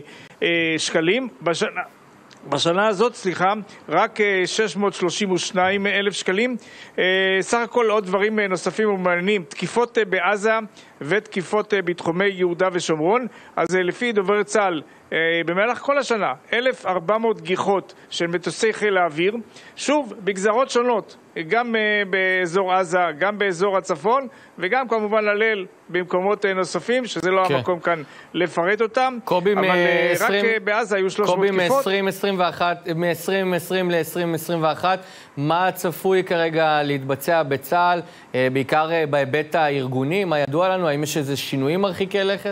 שקלים. בשנה... בשנה הזאת, סליחה, רק שש מאות שלושים ושניים אלף שקלים. סך הכל עוד דברים נוספים ומעניינים, תקיפות בעזה ותקיפות בתחומי יהודה ושומרון. אז לפי דובר צה"ל, במהלך כל השנה, אלף וארבע מאות גיחות של מטוסי חיל האוויר, שוב, בגזרות שונות, גם באזור עזה, גם באזור הצפון, וגם כמובן הלל במקומות נוספים, שזה לא כן. המקום כאן לפרט אותם. קובי, אבל מ- רק בעזה היו שלוש מאות קובי תקיפות. קובי מ-עשרים עשרים ל-עשרים עשרים ואחת, מה צפוי כרגע להתבצע בצה"ל, בעיקר בהיבט הארגוני, מה ידוע לנו, האם יש איזה שינויים מרחיקי לכת?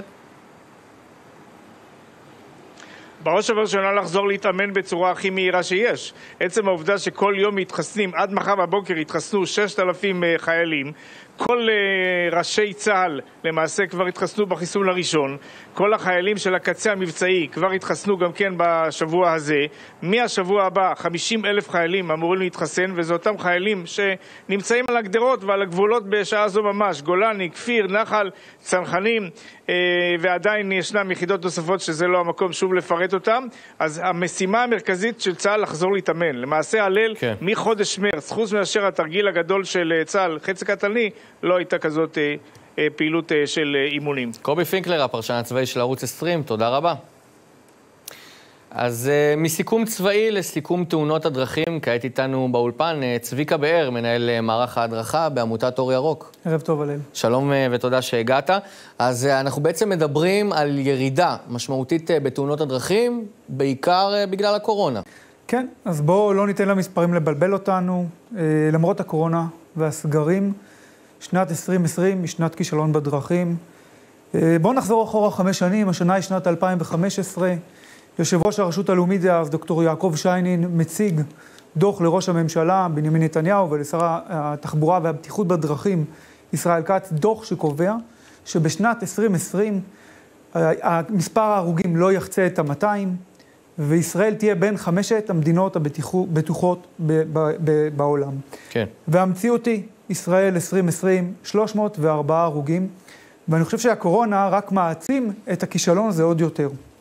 בראש ובראשונה לחזור להתאמן בצורה הכי מהירה שיש. עצם העובדה שכל יום מתחסנים, עד מחר בבוקר התחסנו שישת אלפים חיילים, כל uh, ראשי צה"ל למעשה כבר התחסנו בחיסון הראשון, כל החיילים של הקצה המבצעי כבר התחסנו גם כן בשבוע הזה. מהשבוע הבא חמישים אלף חיילים אמורים להתחסן, וזה אותם חיילים שנמצאים על הגדרות ועל הגבולות בשעה זו ממש, גולני, כפיר, נחל, צנחנים, uh, ועדיין ישנם יחידות נוספות שזה לא המקום שוב לפרט אותם. אז המשימה המרכזית של צה"ל לחזור להתאמן. למעשה הלל כן. מחודש מרץ, חוץ מאשר התרגיל הגדול של צה"ל, חצי קטלני, לא הייתה כזאת אה, אה, פעילות אה, של אה, אימונים. קובי פינקלר, הפרשן הצבאי של ערוץ עשרים, תודה רבה. אז אה, מסיכום צבאי לסיכום תאונות הדרכים, כעת איתנו באולפן, אה, צביקה באר, מנהל אה, מערך ההדרכה בעמותת אור ירוק. ערב טוב עליהם. שלום אה, ותודה שהגעת. אז אה, אנחנו בעצם מדברים על ירידה משמעותית אה, בתאונות הדרכים, בעיקר אה, בגלל הקורונה. כן, אז בואו לא ניתן למספרים לבלבל אותנו, אה, למרות הקורונה והסגרים. שנת עשרים עשרים היא שנת כישלון בדרכים. בואו נחזור אחורה חמש שנים, השנה היא שנת אלפיים וחמש עשרה. יושב ראש הרשות הלאומית דאז, דוקטור יעקב שיינין, מציג דוח לראש הממשלה, בנימין נתניהו, ולשר התחבורה והבטיחות בדרכים, ישראל כץ, דוח שקובע שבשנת עשרים עשרים מספר ההרוגים לא יחצה את ה-מאתיים, וישראל תהיה בין חמשת המדינות הבטוחות בעולם. כן. והמציאות היא, ישראל עשרים עשרים, שלוש מאות וארבעה הרוגים, ואני חושב שהקורונה רק מעצים את הכישלון הזה עוד יותר.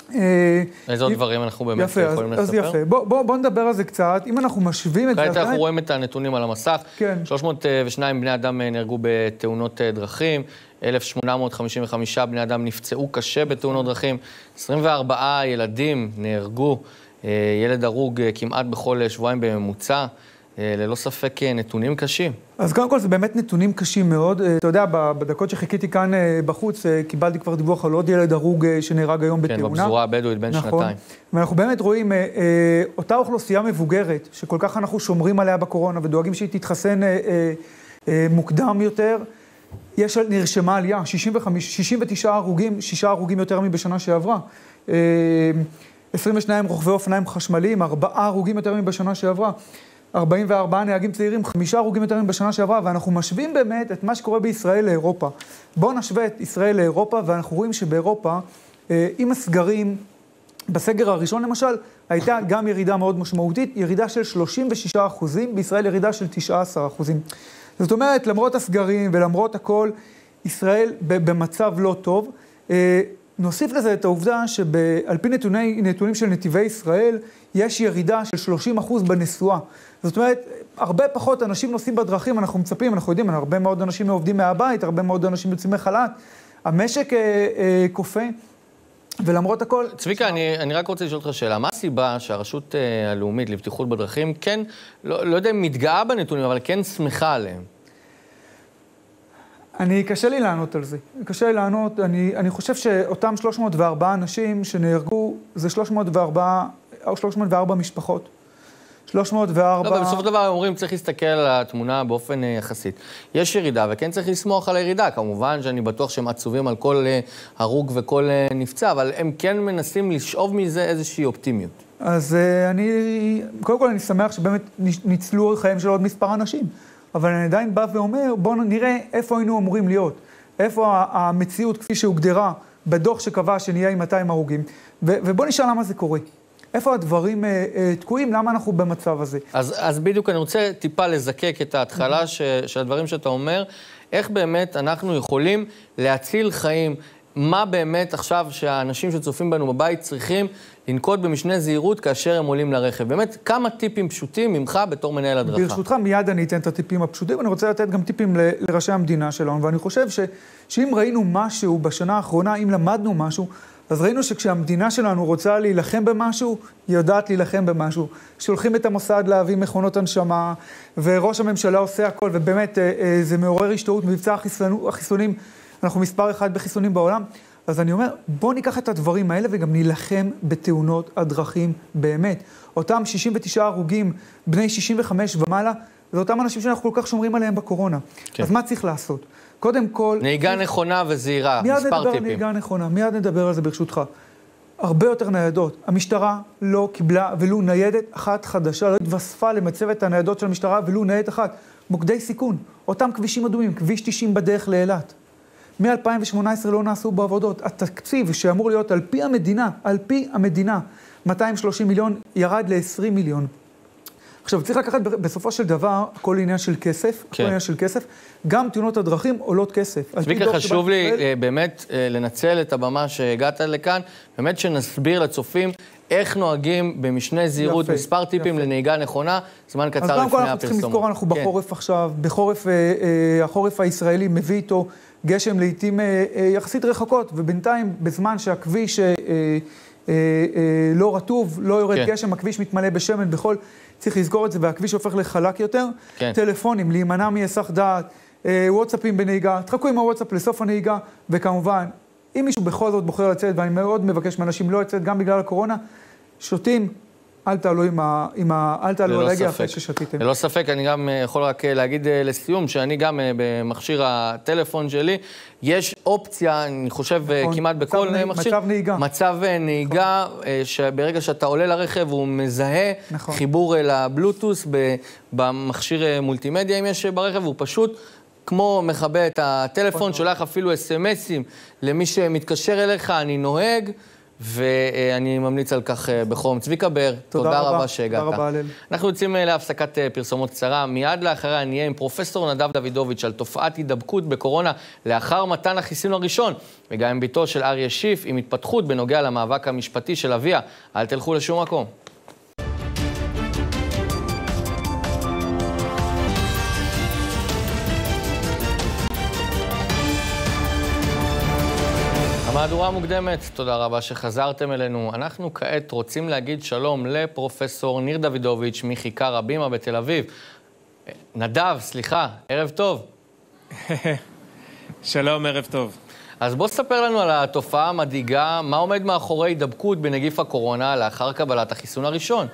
איזה עוד דברים אנחנו באמת יכולים לספר? אז יפה, בואו נדבר על זה קצת. אם אנחנו משווים את זה... כעת אנחנו רואים את הנתונים על המסך. שלוש מאות ושניים בני אדם נהרגו בתאונות דרכים, אלף שמונה מאות חמישים וחמישה בני אדם נפצעו קשה בתאונות דרכים, עשרים וארבעה ילדים נהרגו, ילד הרוג כמעט בכל שבועיים בממוצע, ללא ספק נתונים קשים. אז קודם כל זה באמת נתונים קשים מאוד. אתה יודע, בדקות שחיכיתי כאן בחוץ, קיבלתי כבר דיווח על עוד ילד הרוג שנהרג היום בתאונה. כן, בפזורה הבדואית בין שנתיים. ואנחנו באמת רואים אותה אוכלוסייה מבוגרת, שכל כך אנחנו שומרים עליה בקורונה ודואגים שהיא תתחסן מוקדם יותר. יש נרשמה עלייה, שישים ותשעה הרוגים, שישה הרוגים יותר מבשנה שעברה. עשרים ושניים רוכבי אופניים חשמליים, ארבעה הרוגים יותר מבשנה שעברה. ארבעים וארבעה נהגים צעירים, חמישה הרוגים יותר מבשנה שעברה, ואנחנו משווים באמת את מה שקורה בישראל לאירופה. בואו נשווה את ישראל לאירופה, ואנחנו רואים שבאירופה, עם הסגרים, בסגר הראשון למשל, הייתה גם ירידה מאוד משמעותית, ירידה של שלושים ושישה אחוזים, בישראל ירידה של תשעה עשר אחוזים. זאת אומרת, למרות הסגרים ולמרות הכל, ישראל במצב לא טוב. נוסיף לזה את העובדה שעל פי נתוני, נתונים של נתיבי ישראל, יש ירידה של שלושים אחוז בנסועה. זאת אומרת, הרבה פחות אנשים נוסעים בדרכים, אנחנו מצפים, אנחנו יודעים, הרבה מאוד אנשים עובדים מהבית, הרבה מאוד אנשים יוצאים מחל"ת. המשק אה, אה, קופה, ולמרות הכל... צביקה, אני, אני רק רוצה לשאול אותך שאלה. מה הסיבה שהרשות אה, הלאומית לבטיחות בדרכים כן, לא, לא יודע אם מתגאה בנתונים, אבל כן שמחה עליהם? אני, קשה לי לענות על זה. קשה לי לענות, אני, אני חושב שאותם שלוש מאות וארבעה אנשים שנהרגו, זה שלוש מאות וארבע, או שלוש מאות וארבע משפחות. שלוש מאות וארבע... לא, אבל בסוף הדבר אומרים, צריך להסתכל על התמונה באופן יחסית. יש ירידה, וכן צריך לסמוך על הירידה. כמובן שאני בטוח שהם עצובים על כל הרוג וכל נפצע, אבל הם כן מנסים לשאוב מזה איזושהי אופטימיות. אז אני, קודם כל אני שמח שבאמת ניצלו חיים של עוד מספר אנשים. אבל אני עדיין בא ואומר, בואו נראה איפה היינו אמורים להיות. איפה המציאות כפי שהוגדרה בדוח שקבע שנהיה עם מאתיים הרוגים. ובואו נשאל למה זה קורה. איפה הדברים אה, אה, תקועים? למה אנחנו במצב הזה? אז, אז בדיוק אני רוצה טיפה לזקק את ההתחלה ש, של הדברים שאתה אומר. איך באמת אנחנו יכולים להציל חיים? מה באמת עכשיו שהאנשים שצופים בנו בבית צריכים לנקוט במשנה זהירות כאשר הם עולים לרכב? באמת, כמה טיפים פשוטים ממך בתור מנהל הדרכה? ברשותך, מיד אני אתן את הטיפים הפשוטים. אני רוצה לתת גם טיפים ל, לראשי המדינה שלנו, ואני חושב ש, שאם ראינו משהו בשנה האחרונה, אם למדנו משהו, אז ראינו שכשהמדינה שלנו רוצה להילחם במשהו, היא יודעת להילחם במשהו. שולחים את המוסד להביא מכונות הנשמה, וראש הממשלה עושה הכל, ובאמת זה מעורר השתאות, מבצע החיסונים, אנחנו מספר אחד בחיסונים בעולם. אז אני אומר, בואו ניקח את הדברים האלה וגם נילחם בתאונות הדרכים באמת. אותם שישים ותשעה הרוגים, בני שישים וחמש ומעלה, זה אותם אנשים שאנחנו כל כך שומרים עליהם בקורונה. כן. אז מה צריך לעשות? קודם כל... נהיגה נכונה וזהירה, מספר טיפים. מיד נדבר על נהיגה נכונה, מיד נדבר על זה ברשותך. הרבה יותר ניידות. המשטרה לא קיבלה ולו ניידת אחת חדשה, לא התווספה למצבת הניידות של המשטרה ולו ניידת אחת. מוקדי סיכון, אותם כבישים אדומים, כביש תשעים בדרך לאילת. מ-אלפיים ושמונה עשרה לא נעשו בעבודות. התקציב שאמור להיות על פי המדינה, על פי המדינה, מאתיים ושלושים מיליון ירד ל-עשרים מיליון. עכשיו, צריך לקחת בסופו של דבר כל עניין של כסף, כן. כל עניין של כסף, גם תאונות הדרכים עולות כסף. צביקה, חשוב לי ישראל... באמת לנצל את הבמה שהגעת לכאן, באמת שנסביר לצופים איך נוהגים במשנה זהירות, מספר טיפים יפה. לנהיגה נכונה, זמן קצר לפני הפרסום. אז גם כל אנחנו צריכים לזכור, אנחנו כן. בחורף עכשיו, בחורף, אה, החורף הישראלי מביא איתו גשם לעתים אה, אה, יחסית רחוקות, ובינתיים בזמן שהכביש אה, אה, אה, לא רטוב, לא יורד כן. גשם, הכביש מתמלא בשמן בכל... צריך לזכור את זה, והכביש הופך לחלק יותר. כן. טלפונים, להימנע מהיסח דעת, אה, וואטסאפים בנהיגה, תחכו עם הוואטסאפ לסוף הנהיגה, וכמובן, אם מישהו בכל זאת בוחר לצאת, ואני מאוד מבקש מאנשים לא לצאת, גם בגלל הקורונה, שותים, אל תעלו עם ה... עם ה אל תעלו על רגע אחרי ששתיתם. ללא ספק, אני גם יכול רק להגיד לסיום, שאני גם במכשיר הטלפון שלי, יש אופציה, אני חושב נכון. כמעט בכל מצב מכשיר, מצב נהיגה. מצב נהיגה, נכון. שברגע שאתה עולה לרכב, הוא מזהה נכון. חיבור לבלוטוס במכשיר מולטימדיה, אם יש ברכב, הוא פשוט... כמו מכבה את הטלפון, שולח אפילו אס אם אסים למי שמתקשר אליך, אני נוהג, ואני ממליץ על כך בחום. צביקה בר, תודה, תודה רבה שהגעת. תודה רבה, הלל. אנחנו יוצאים להפסקת פרסומות קצרה. מיד לאחריה נהיה עם פרופסור נדב דוידוביץ' על תופעת הידבקות בקורונה לאחר מתן החיסון הראשון, וגם עם ביתו של אריה שיף עם התפתחות בנוגע למאבק המשפטי של אביה. אל תלכו לשום מקום. המהדורה המוקדמת, תודה רבה שחזרתם אלינו. אנחנו כעת רוצים להגיד שלום לפרופסור ניר דוידוביץ' מכיכר הבימה בתל אביב. נדב, סליחה, ערב טוב. שלום, ערב טוב. אז בוא ספר לנו על התופעה המדאיגה, מה עומד מאחורי הידבקות בנגיף הקורונה לאחר קבלת החיסון הראשון?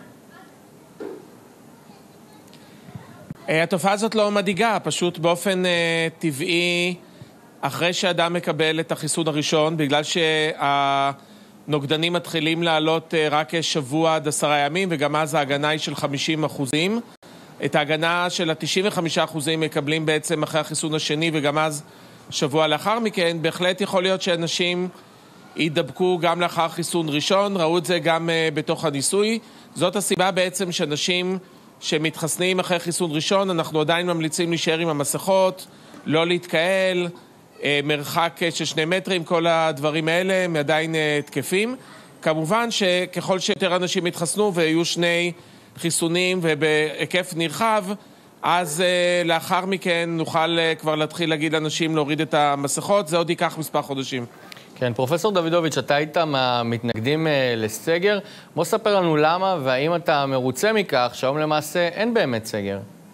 התופעה הזאת לא מדאיגה, פשוט באופן טבעי, אחרי שאדם מקבל את החיסון הראשון, בגלל שהנוגדנים מתחילים לעלות רק שבוע עד עשרה ימים, וגם אז ההגנה היא של חמישים אחוזים. את ההגנה של ה-תשעים וחמישה אחוזים מקבלים בעצם אחרי החיסון השני, וגם אז שבוע לאחר מכן. בהחלט יכול להיות שאנשים יידבקו גם לאחר חיסון ראשון, ראו את זה גם בתוך הניסוי. זאת הסיבה בעצם שאנשים שמתחסנים אחרי חיסון ראשון, אנחנו עדיין ממליצים להישאר עם המסכות, לא להתקהל, מרחק של שני מטרים, כל הדברים האלה הם עדיין תקפים. כמובן שככל שיותר אנשים יתחסנו ויהיו שני חיסונים ובהיקף נרחב, אז לאחר מכן נוכל כבר להתחיל להגיד לאנשים להוריד את המסכות, זה עוד ייקח מספר חודשים. כן, פרופסור דוידוביץ', אתה היית מהמתנגדים לסגר, בוא ספר לנו למה והאם אתה מרוצה מכך שהיום למעשה אין באמת סגר.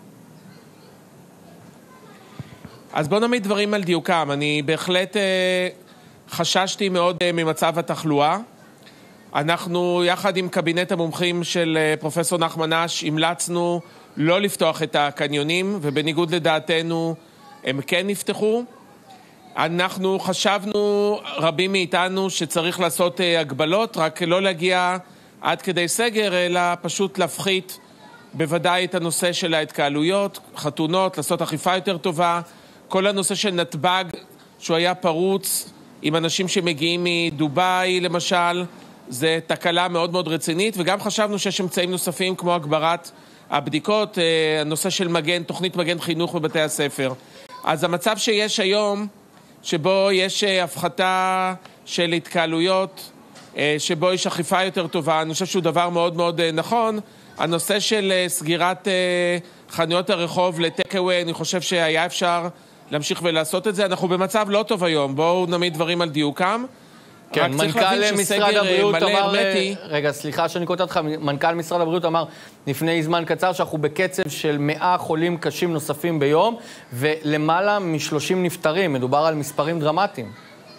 אז בוא נעמיד דברים על דיוקם. אני בהחלט אה, חששתי מאוד אה, ממצב התחלואה. אנחנו יחד עם קבינט המומחים של אה, פרופסור נחמן אש המלצנו לא לפתוח את הקניונים, ובניגוד לדעתנו הם כן נפתחו. אנחנו חשבנו, רבים מאיתנו, שצריך לעשות אה, הגבלות, רק לא להגיע עד כדי סגר, אלא פשוט להפחית בוודאי את הנושא של ההתקהלויות, חתונות, לעשות אכיפה יותר טובה. כל הנושא של נתב"ג, שהוא היה פרוץ עם אנשים שמגיעים מדובאי למשל, זה תקלה מאוד מאוד רצינית, וגם חשבנו שיש אמצעים נוספים כמו הגברת הבדיקות, הנושא של מגן, תוכנית מגן חינוך בבתי הספר. אז המצב שיש היום, שבו יש הפחתה של התקהלויות, שבו יש אכיפה יותר טובה, אני חושב שהוא דבר מאוד מאוד נכון. הנושא של סגירת חנויות הרחוב לטק-אווי, אני חושב שהיה אפשר להמשיך ולעשות את זה. אנחנו במצב לא טוב היום, בואו נעמיד דברים על דיוקם. כן, מנכ"ל משרד הבריאות אמר, רגע, סליחה שאני קוטע אותך, מנכ"ל משרד הבריאות אמר לפני זמן קצר שאנחנו בקצב של מאה חולים קשים נוספים ביום, ולמעלה מ-שלושים נפטרים, מדובר על מספרים דרמטיים.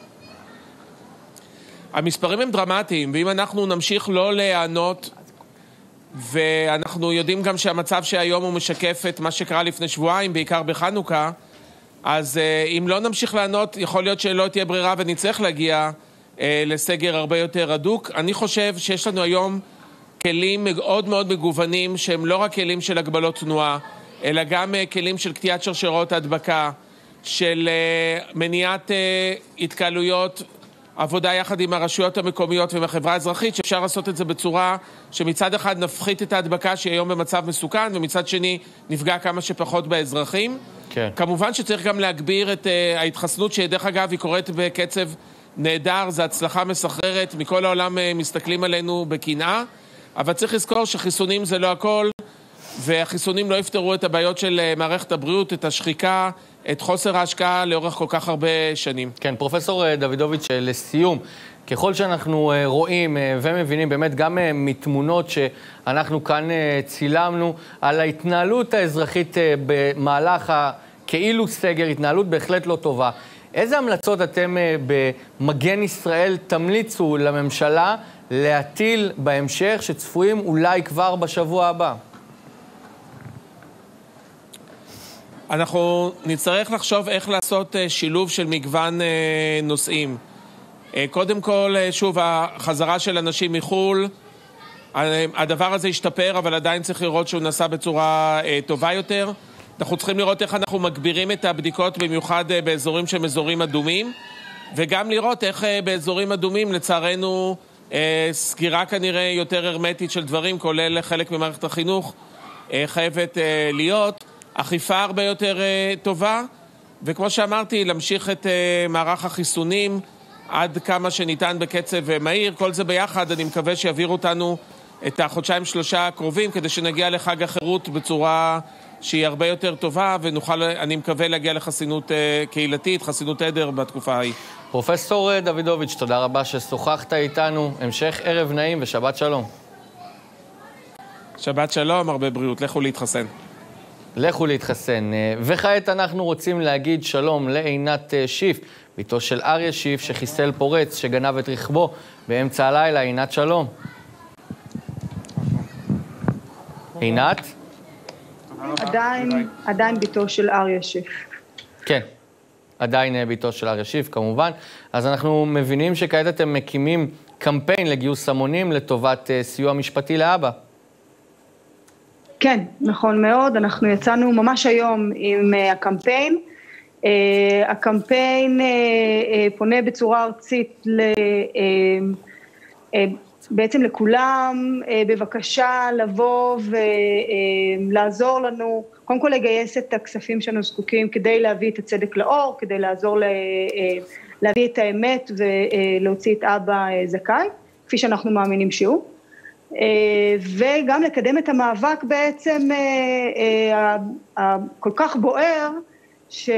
המספרים הם דרמטיים, ואם אנחנו נמשיך לא להיענות, ואנחנו יודעים גם שהמצב שהיום הוא משקף את מה שקרה לפני שבועיים, בעיקר בחנוכה, אז אם לא נמשיך לענות, יכול להיות שלא תהיה ברירה ונצטרך להגיע לסגר הרבה יותר הדוק. אני חושב שיש לנו היום כלים מאוד מאוד מגוונים, שהם לא רק כלים של הגבלות תנועה, אלא גם כלים של קטיעת שרשרות הדבקה, של מניעת התקהלויות, עבודה יחד עם הרשויות המקומיות ועם החברה האזרחית, שאפשר לעשות את זה בצורה שמצד אחד נפחית את ההדבקה שהיא היום במצב מסוכן, ומצד שני נפגע כמה שפחות באזרחים. כן. כמובן שצריך גם להגביר את uh, ההתחסנות, שדרך אגב היא קורית בקצב נהדר, זה הצלחה מסחררת, מכל העולם uh, מסתכלים עלינו בקנאה, אבל צריך לזכור שחיסונים זה לא הכל, והחיסונים לא יפתרו את הבעיות של uh, מערכת הבריאות, את השחיקה, את חוסר ההשקעה לאורך כל כך הרבה שנים. כן, פרופסור דוידוביץ', לסיום, ככל שאנחנו רואים ומבינים באמת גם מתמונות שאנחנו כאן צילמנו על ההתנהלות האזרחית במהלך הכאילו סגר, התנהלות בהחלט לא טובה. איזה המלצות אתם במגן ישראל תמליצו לממשלה להטיל בהמשך שצפויים אולי כבר בשבוע הבא? אנחנו נצטרך לחשוב איך לעשות שילוב של מגוון נושאים. קודם כל, שוב, החזרה של אנשים מחול, הדבר הזה ישתפר, אבל עדיין צריך לראות שהוא נעשה בצורה טובה יותר. אנחנו צריכים לראות איך אנחנו מגבירים את הבדיקות, במיוחד באזורים שהם אזורים אדומים, וגם לראות איך באזורים אדומים, לצערנו, סגירה כנראה יותר הרמטית של דברים, כולל חלק ממערכת החינוך, חייבת להיות, אכיפה הרבה יותר טובה, וכמו שאמרתי, להמשיך את מערך החיסונים עד כמה שניתן בקצב מהיר. כל זה ביחד, אני מקווה שיעביר אותנו את החודשיים שלושה הקרובים, כדי שנגיע לחג החירות בצורה שהיא הרבה יותר טובה, ונוכל, אני מקווה, להגיע לחסינות קהילתית, חסינות עדר בתקופה ההיא. פרופסור דוידוביץ', תודה רבה ששוחחת איתנו. המשך ערב נעים ושבת שלום. שבת שלום, הרבה בריאות. לכו להתחסן. לכו להתחסן. וכעת אנחנו רוצים להגיד שלום לעינת שיף, ביתו של אריה שיף שחיסל פורץ שגנב את רכבו באמצע הלילה. עינת, שלום. עינת? עדיין, עדיין ביתו של אריה שיף. כן, עדיין ביתו של אריה שיף, כמובן. אז אנחנו מבינים שכעת אתם מקימים קמפיין לגיוס המונים לטובת סיוע משפטי לאבא. כן, נכון מאוד. אנחנו יצאנו ממש היום עם הקמפיין. הקמפיין פונה בצורה ארצית ל... בעצם לכולם, בבקשה לבוא ולעזור לנו, קודם כל לגייס את הכספים שאנו זקוקים כדי להביא את הצדק לאור, כדי לעזור להביא את האמת ולהוציא את אבא זכאי, כפי שאנחנו מאמינים שהוא, וגם לקדם את המאבק בעצם כל כך בוער, ש...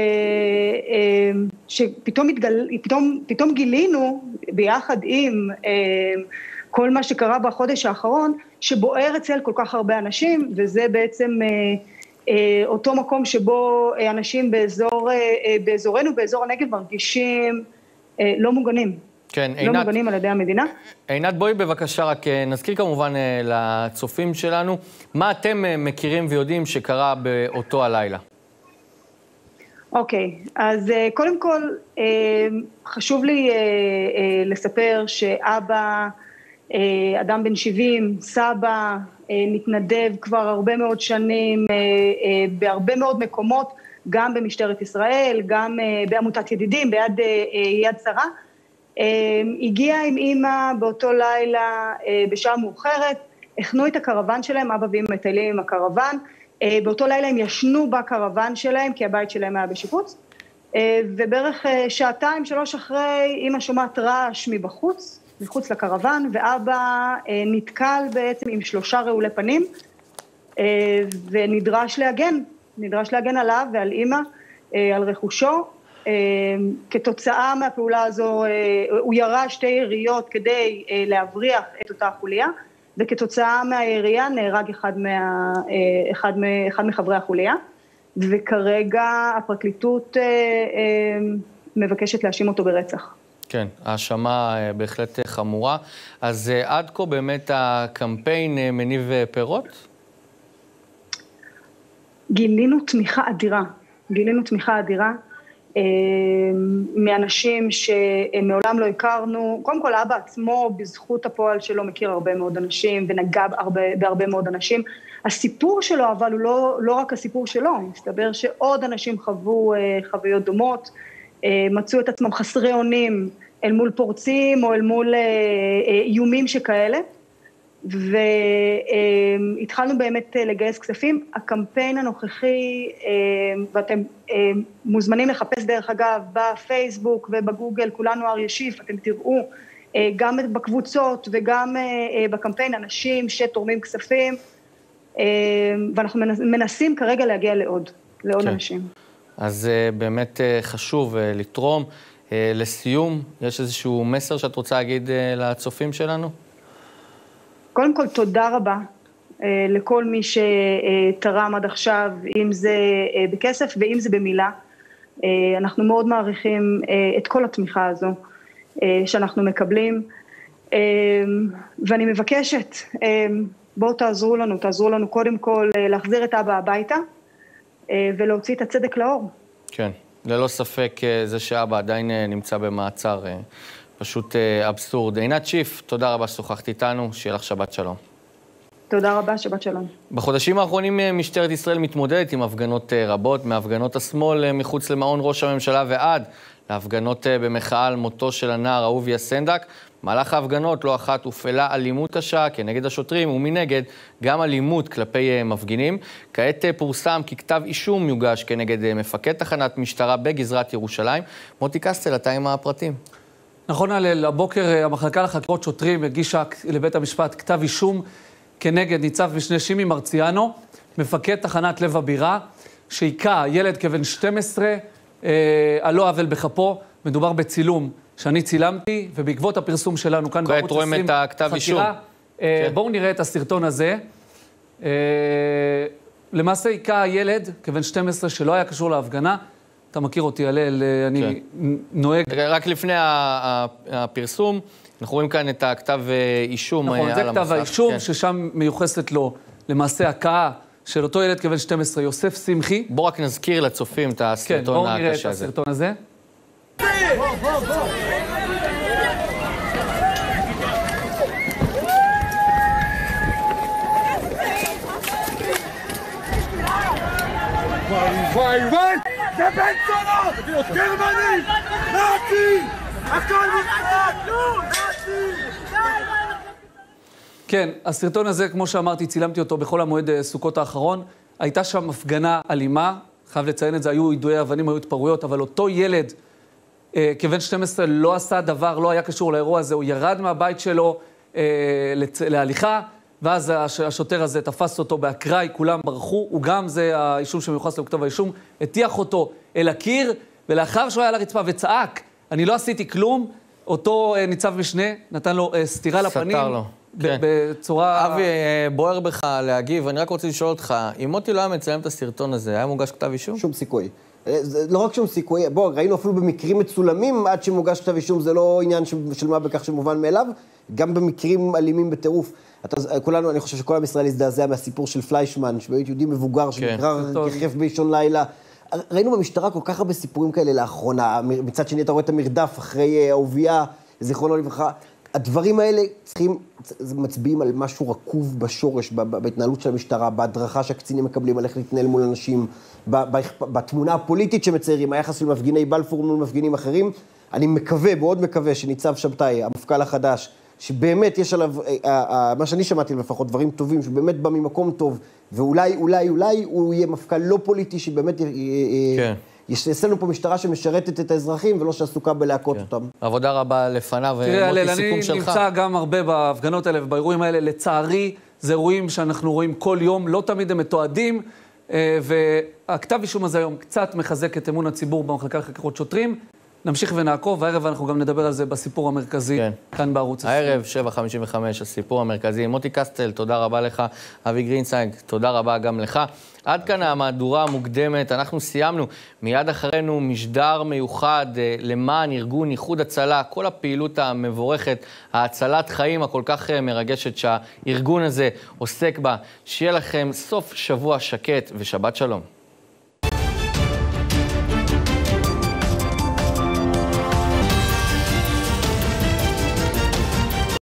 שפתאום התגל... פתאום, פתאום גילינו ביחד עם כל מה שקרה בחודש האחרון, שבוער אצל כל כך הרבה אנשים, וזה בעצם אותו מקום שבו אנשים באזור, באזורנו, באזור הנגב, מרגישים לא מוגנים. כן, לא עינת, מוגנים על ידי המדינה. עינת, בואי בבקשה רק נזכיר כמובן לצופים שלנו, מה אתם מכירים ויודעים שקרה באותו הלילה? אוקיי, אז קודם כל חשוב לי לספר שאבא, אדם בן שבעים, סבא, מתנדב כבר הרבה מאוד שנים בהרבה מאוד מקומות, גם במשטרת ישראל, גם בעמותת ידידים, ביד יד שרה. הגיע עם אמא באותו לילה בשעה מאוחרת, הכנו את הקרוון שלהם, אבא ואמא מטיילים עם הקרוון, באותו לילה הם ישנו בקרוון שלהם, כי הבית שלהם היה בשיפוץ, ובערך שעתיים, שלוש אחרי, אמא שומעת רעש מבחוץ, מחוץ לקרוון, ואבא נתקל בעצם עם שלושה רעולי פנים, ונדרש להגן, נדרש להגן עליו ועל אמא, על רכושו. כתוצאה מהפעולה הזו, הוא ירה שתי יריות כדי להבריח את אותה החוליה, וכתוצאה מהירייה נהרג אחד, מה, אחד, אחד מחברי החוליה, וכרגע הפרקליטות מבקשת להאשים אותו ברצח. כן, האשמה בהחלט חמורה. אז עד כה באמת הקמפיין מניב פירות? גילינו תמיכה אדירה, גילינו תמיכה אדירה, מאנשים שמעולם לא הכרנו. קודם כל, אבא עצמו, בזכות הפועל שלו, מכיר הרבה מאוד אנשים, ונגע בהרבה, בהרבה מאוד אנשים. הסיפור שלו, אבל הוא לא, לא רק הסיפור שלו, מסתבר שעוד אנשים חוו חוויות דומות, מצאו את עצמם חסרי אונים אל מול פורצים, או אל מול איומים שכאלה, והתחלנו באמת לגייס כספים. הקמפיין הנוכחי, ואתם מוזמנים לחפש דרך אגב בפייסבוק ובגוגל, כולנו אריה שיף, אתם תראו גם בקבוצות וגם בקמפיין אנשים שתורמים כספים, ואנחנו מנסים כרגע להגיע לעוד, לעוד כן. אנשים. אז באמת חשוב לתרום. לסיום, יש איזשהו מסר שאת רוצה להגיד לצופים שלנו? קודם כל, תודה רבה לכל מי שתרם עד עכשיו, אם זה בכסף ואם זה במילה. אנחנו מאוד מעריכים את כל התמיכה הזו שאנחנו מקבלים, ואני מבקשת, בואו תעזרו לנו, תעזרו לנו קודם כל להחזיר את אבא הביתה, ולהוציא את הצדק לאור. כן, ללא ספק זה שאבא עדיין נמצא במעצר, פשוט אבסורד. עינת שיף, תודה רבה ששוחחת איתנו, שיהיה לך שבת שלום. תודה רבה, שבת שלום. בחודשים האחרונים משטרת ישראל מתמודדת עם הפגנות רבות, מהפגנות השמאל מחוץ למעון ראש הממשלה ועד להפגנות במחאה על מותו של הנער אהוביה סנדק. במהלך ההפגנות לא אחת הופעלה אלימות קשה כנגד השוטרים, ומנגד גם אלימות כלפי מפגינים. כעת פורסם כי כתב אישום יוגש כנגד מפקד תחנת משטרה בגזרת ירושלים. מוטי קסטל, אתה עם הפרטים. נכון, הבוקר המחלקה לחקירות שוטרים הגישה לבית המשפט כתב אישום כנגד ניצב משנה שימי מרציאנו, מפקד תחנת לב הבירה, שהיכה ילד כבן שתים עשרה, על לא עוול בכפו. מדובר בצילום שאני צילמתי, ובעקבות הפרסום שלנו כאן בערוץ עשרים, רואים את הכתב אישום. בואו נראה את הסרטון הזה. למעשה היכה ילד כבן שתים עשרה שלא היה קשור להפגנה. אתה מכיר אותי, הלל, אני נוהג... רק לפני הפרסום, אנחנו רואים כאן את הכתב אישום על המסך. נכון, זה כתב האישום, ששם מיוחסת לו למעשה הכאה של אותו ילד כבן שתים עשרה, יוסף שמחי. בוא רק נזכיר לצופים את הסרטון הקשה הזה. כן, בואו נראה את הסרטון הזה. וואי וואי, זה בן זונות! גרמני! נאצי! הכל מתחת! נאצי! כן, הסרטון הזה, כמו שאמרתי, צילמתי אותו בכל המועד סוכות האחרון. הייתה שם הפגנה אלימה, חייב לציין את זה, היו יידויי אבנים, היו התפרעויות, אבל אותו ילד, אה, כבן שתים עשרה, לא עשה דבר, לא היה קשור לאירוע הזה, הוא ירד מהבית שלו אה, לצ... להליכה, ואז הש... השוטר הזה תפס אותו באקראי, כולם ברחו, הוא גם, זה האישום שמיוחס לו כתב האישום, הטיח אותו אל הקיר, ולאחר שהוא היה על הרצפה וצעק, אני לא עשיתי כלום, אותו אה, ניצב משנה נתן לו אה, סתירה לפנים. סתר לו. כן. בצורה... אבי, בוער בך להגיב, אני רק רוצה לשאול אותך, אם מוטי לא היה מצלם את הסרטון הזה, היה מוגש כתב אישום? שום סיכוי. לא רק שום סיכוי, בוא, ראינו אפילו במקרים מצולמים, עד שמוגש כתב אישום, זה לא עניין של מה בכך שמובן מאליו, גם במקרים אלימים בטירוף. כולנו, אני חושב שכל עם ישראל הזדעזע מהסיפור של פליישמן, שבאמת יהודי מבוגר שנקרא כחף באישון לילה. ראינו במשטרה כל כך הרבה סיפורים כאלה לאחרונה, מצד שני אתה רואה את המרדף אחרי אהוביה, זיכרונו לברכה. הדברים האלה צריכים, מצביעים על משהו רקוב בשורש, בהתנהלות של המשטרה, בהדרכה שהקצינים מקבלים על איך להתנהל מול אנשים, בתמונה הפוליטית שמציירים, היחס של מפגיני בלפור מול מפגינים אחרים. אני מקווה, מאוד מקווה, שניצב שבתאי, המפכ"ל החדש, שבאמת יש עליו, מה שאני שמעתי לפחות, דברים טובים, שבאמת בא ממקום טוב, ואולי, אולי, אולי הוא יהיה מפכ"ל לא פוליטי, שבאמת כן. יש לנו פה משטרה שמשרתת את האזרחים, ולא שעסוקה בלהכות כן. אותם. עבודה רבה לפניו, ומוטי סיכום שלך. אני נמצא גם הרבה בהפגנות האלה ובאירועים האלה, לצערי, זה אירועים שאנחנו רואים כל יום, לא תמיד הם מתועדים, והכתב אישום הזה היום קצת מחזק את אמון הציבור במחלקה לחקירות שוטרים. נמשיך ונעקוב, והערב אנחנו גם נדבר על זה בסיפור המרכזי, כן. כאן בערוץ. הערב, שבע חמישים וחמש, הסיפור המרכזי. מוטי קסטל, תודה רבה לך. אבי גרינסייג, תודה רבה גם לך. עד כאן המהדורה המוקדמת, אנחנו סיימנו. מיד אחרינו משדר מיוחד למען ארגון איחוד הצלה, כל הפעילות המבורכת, ההצלת חיים הכל כך מרגשת שהארגון הזה עוסק בה. שיהיה לכם סוף שבוע שקט ושבת שלום.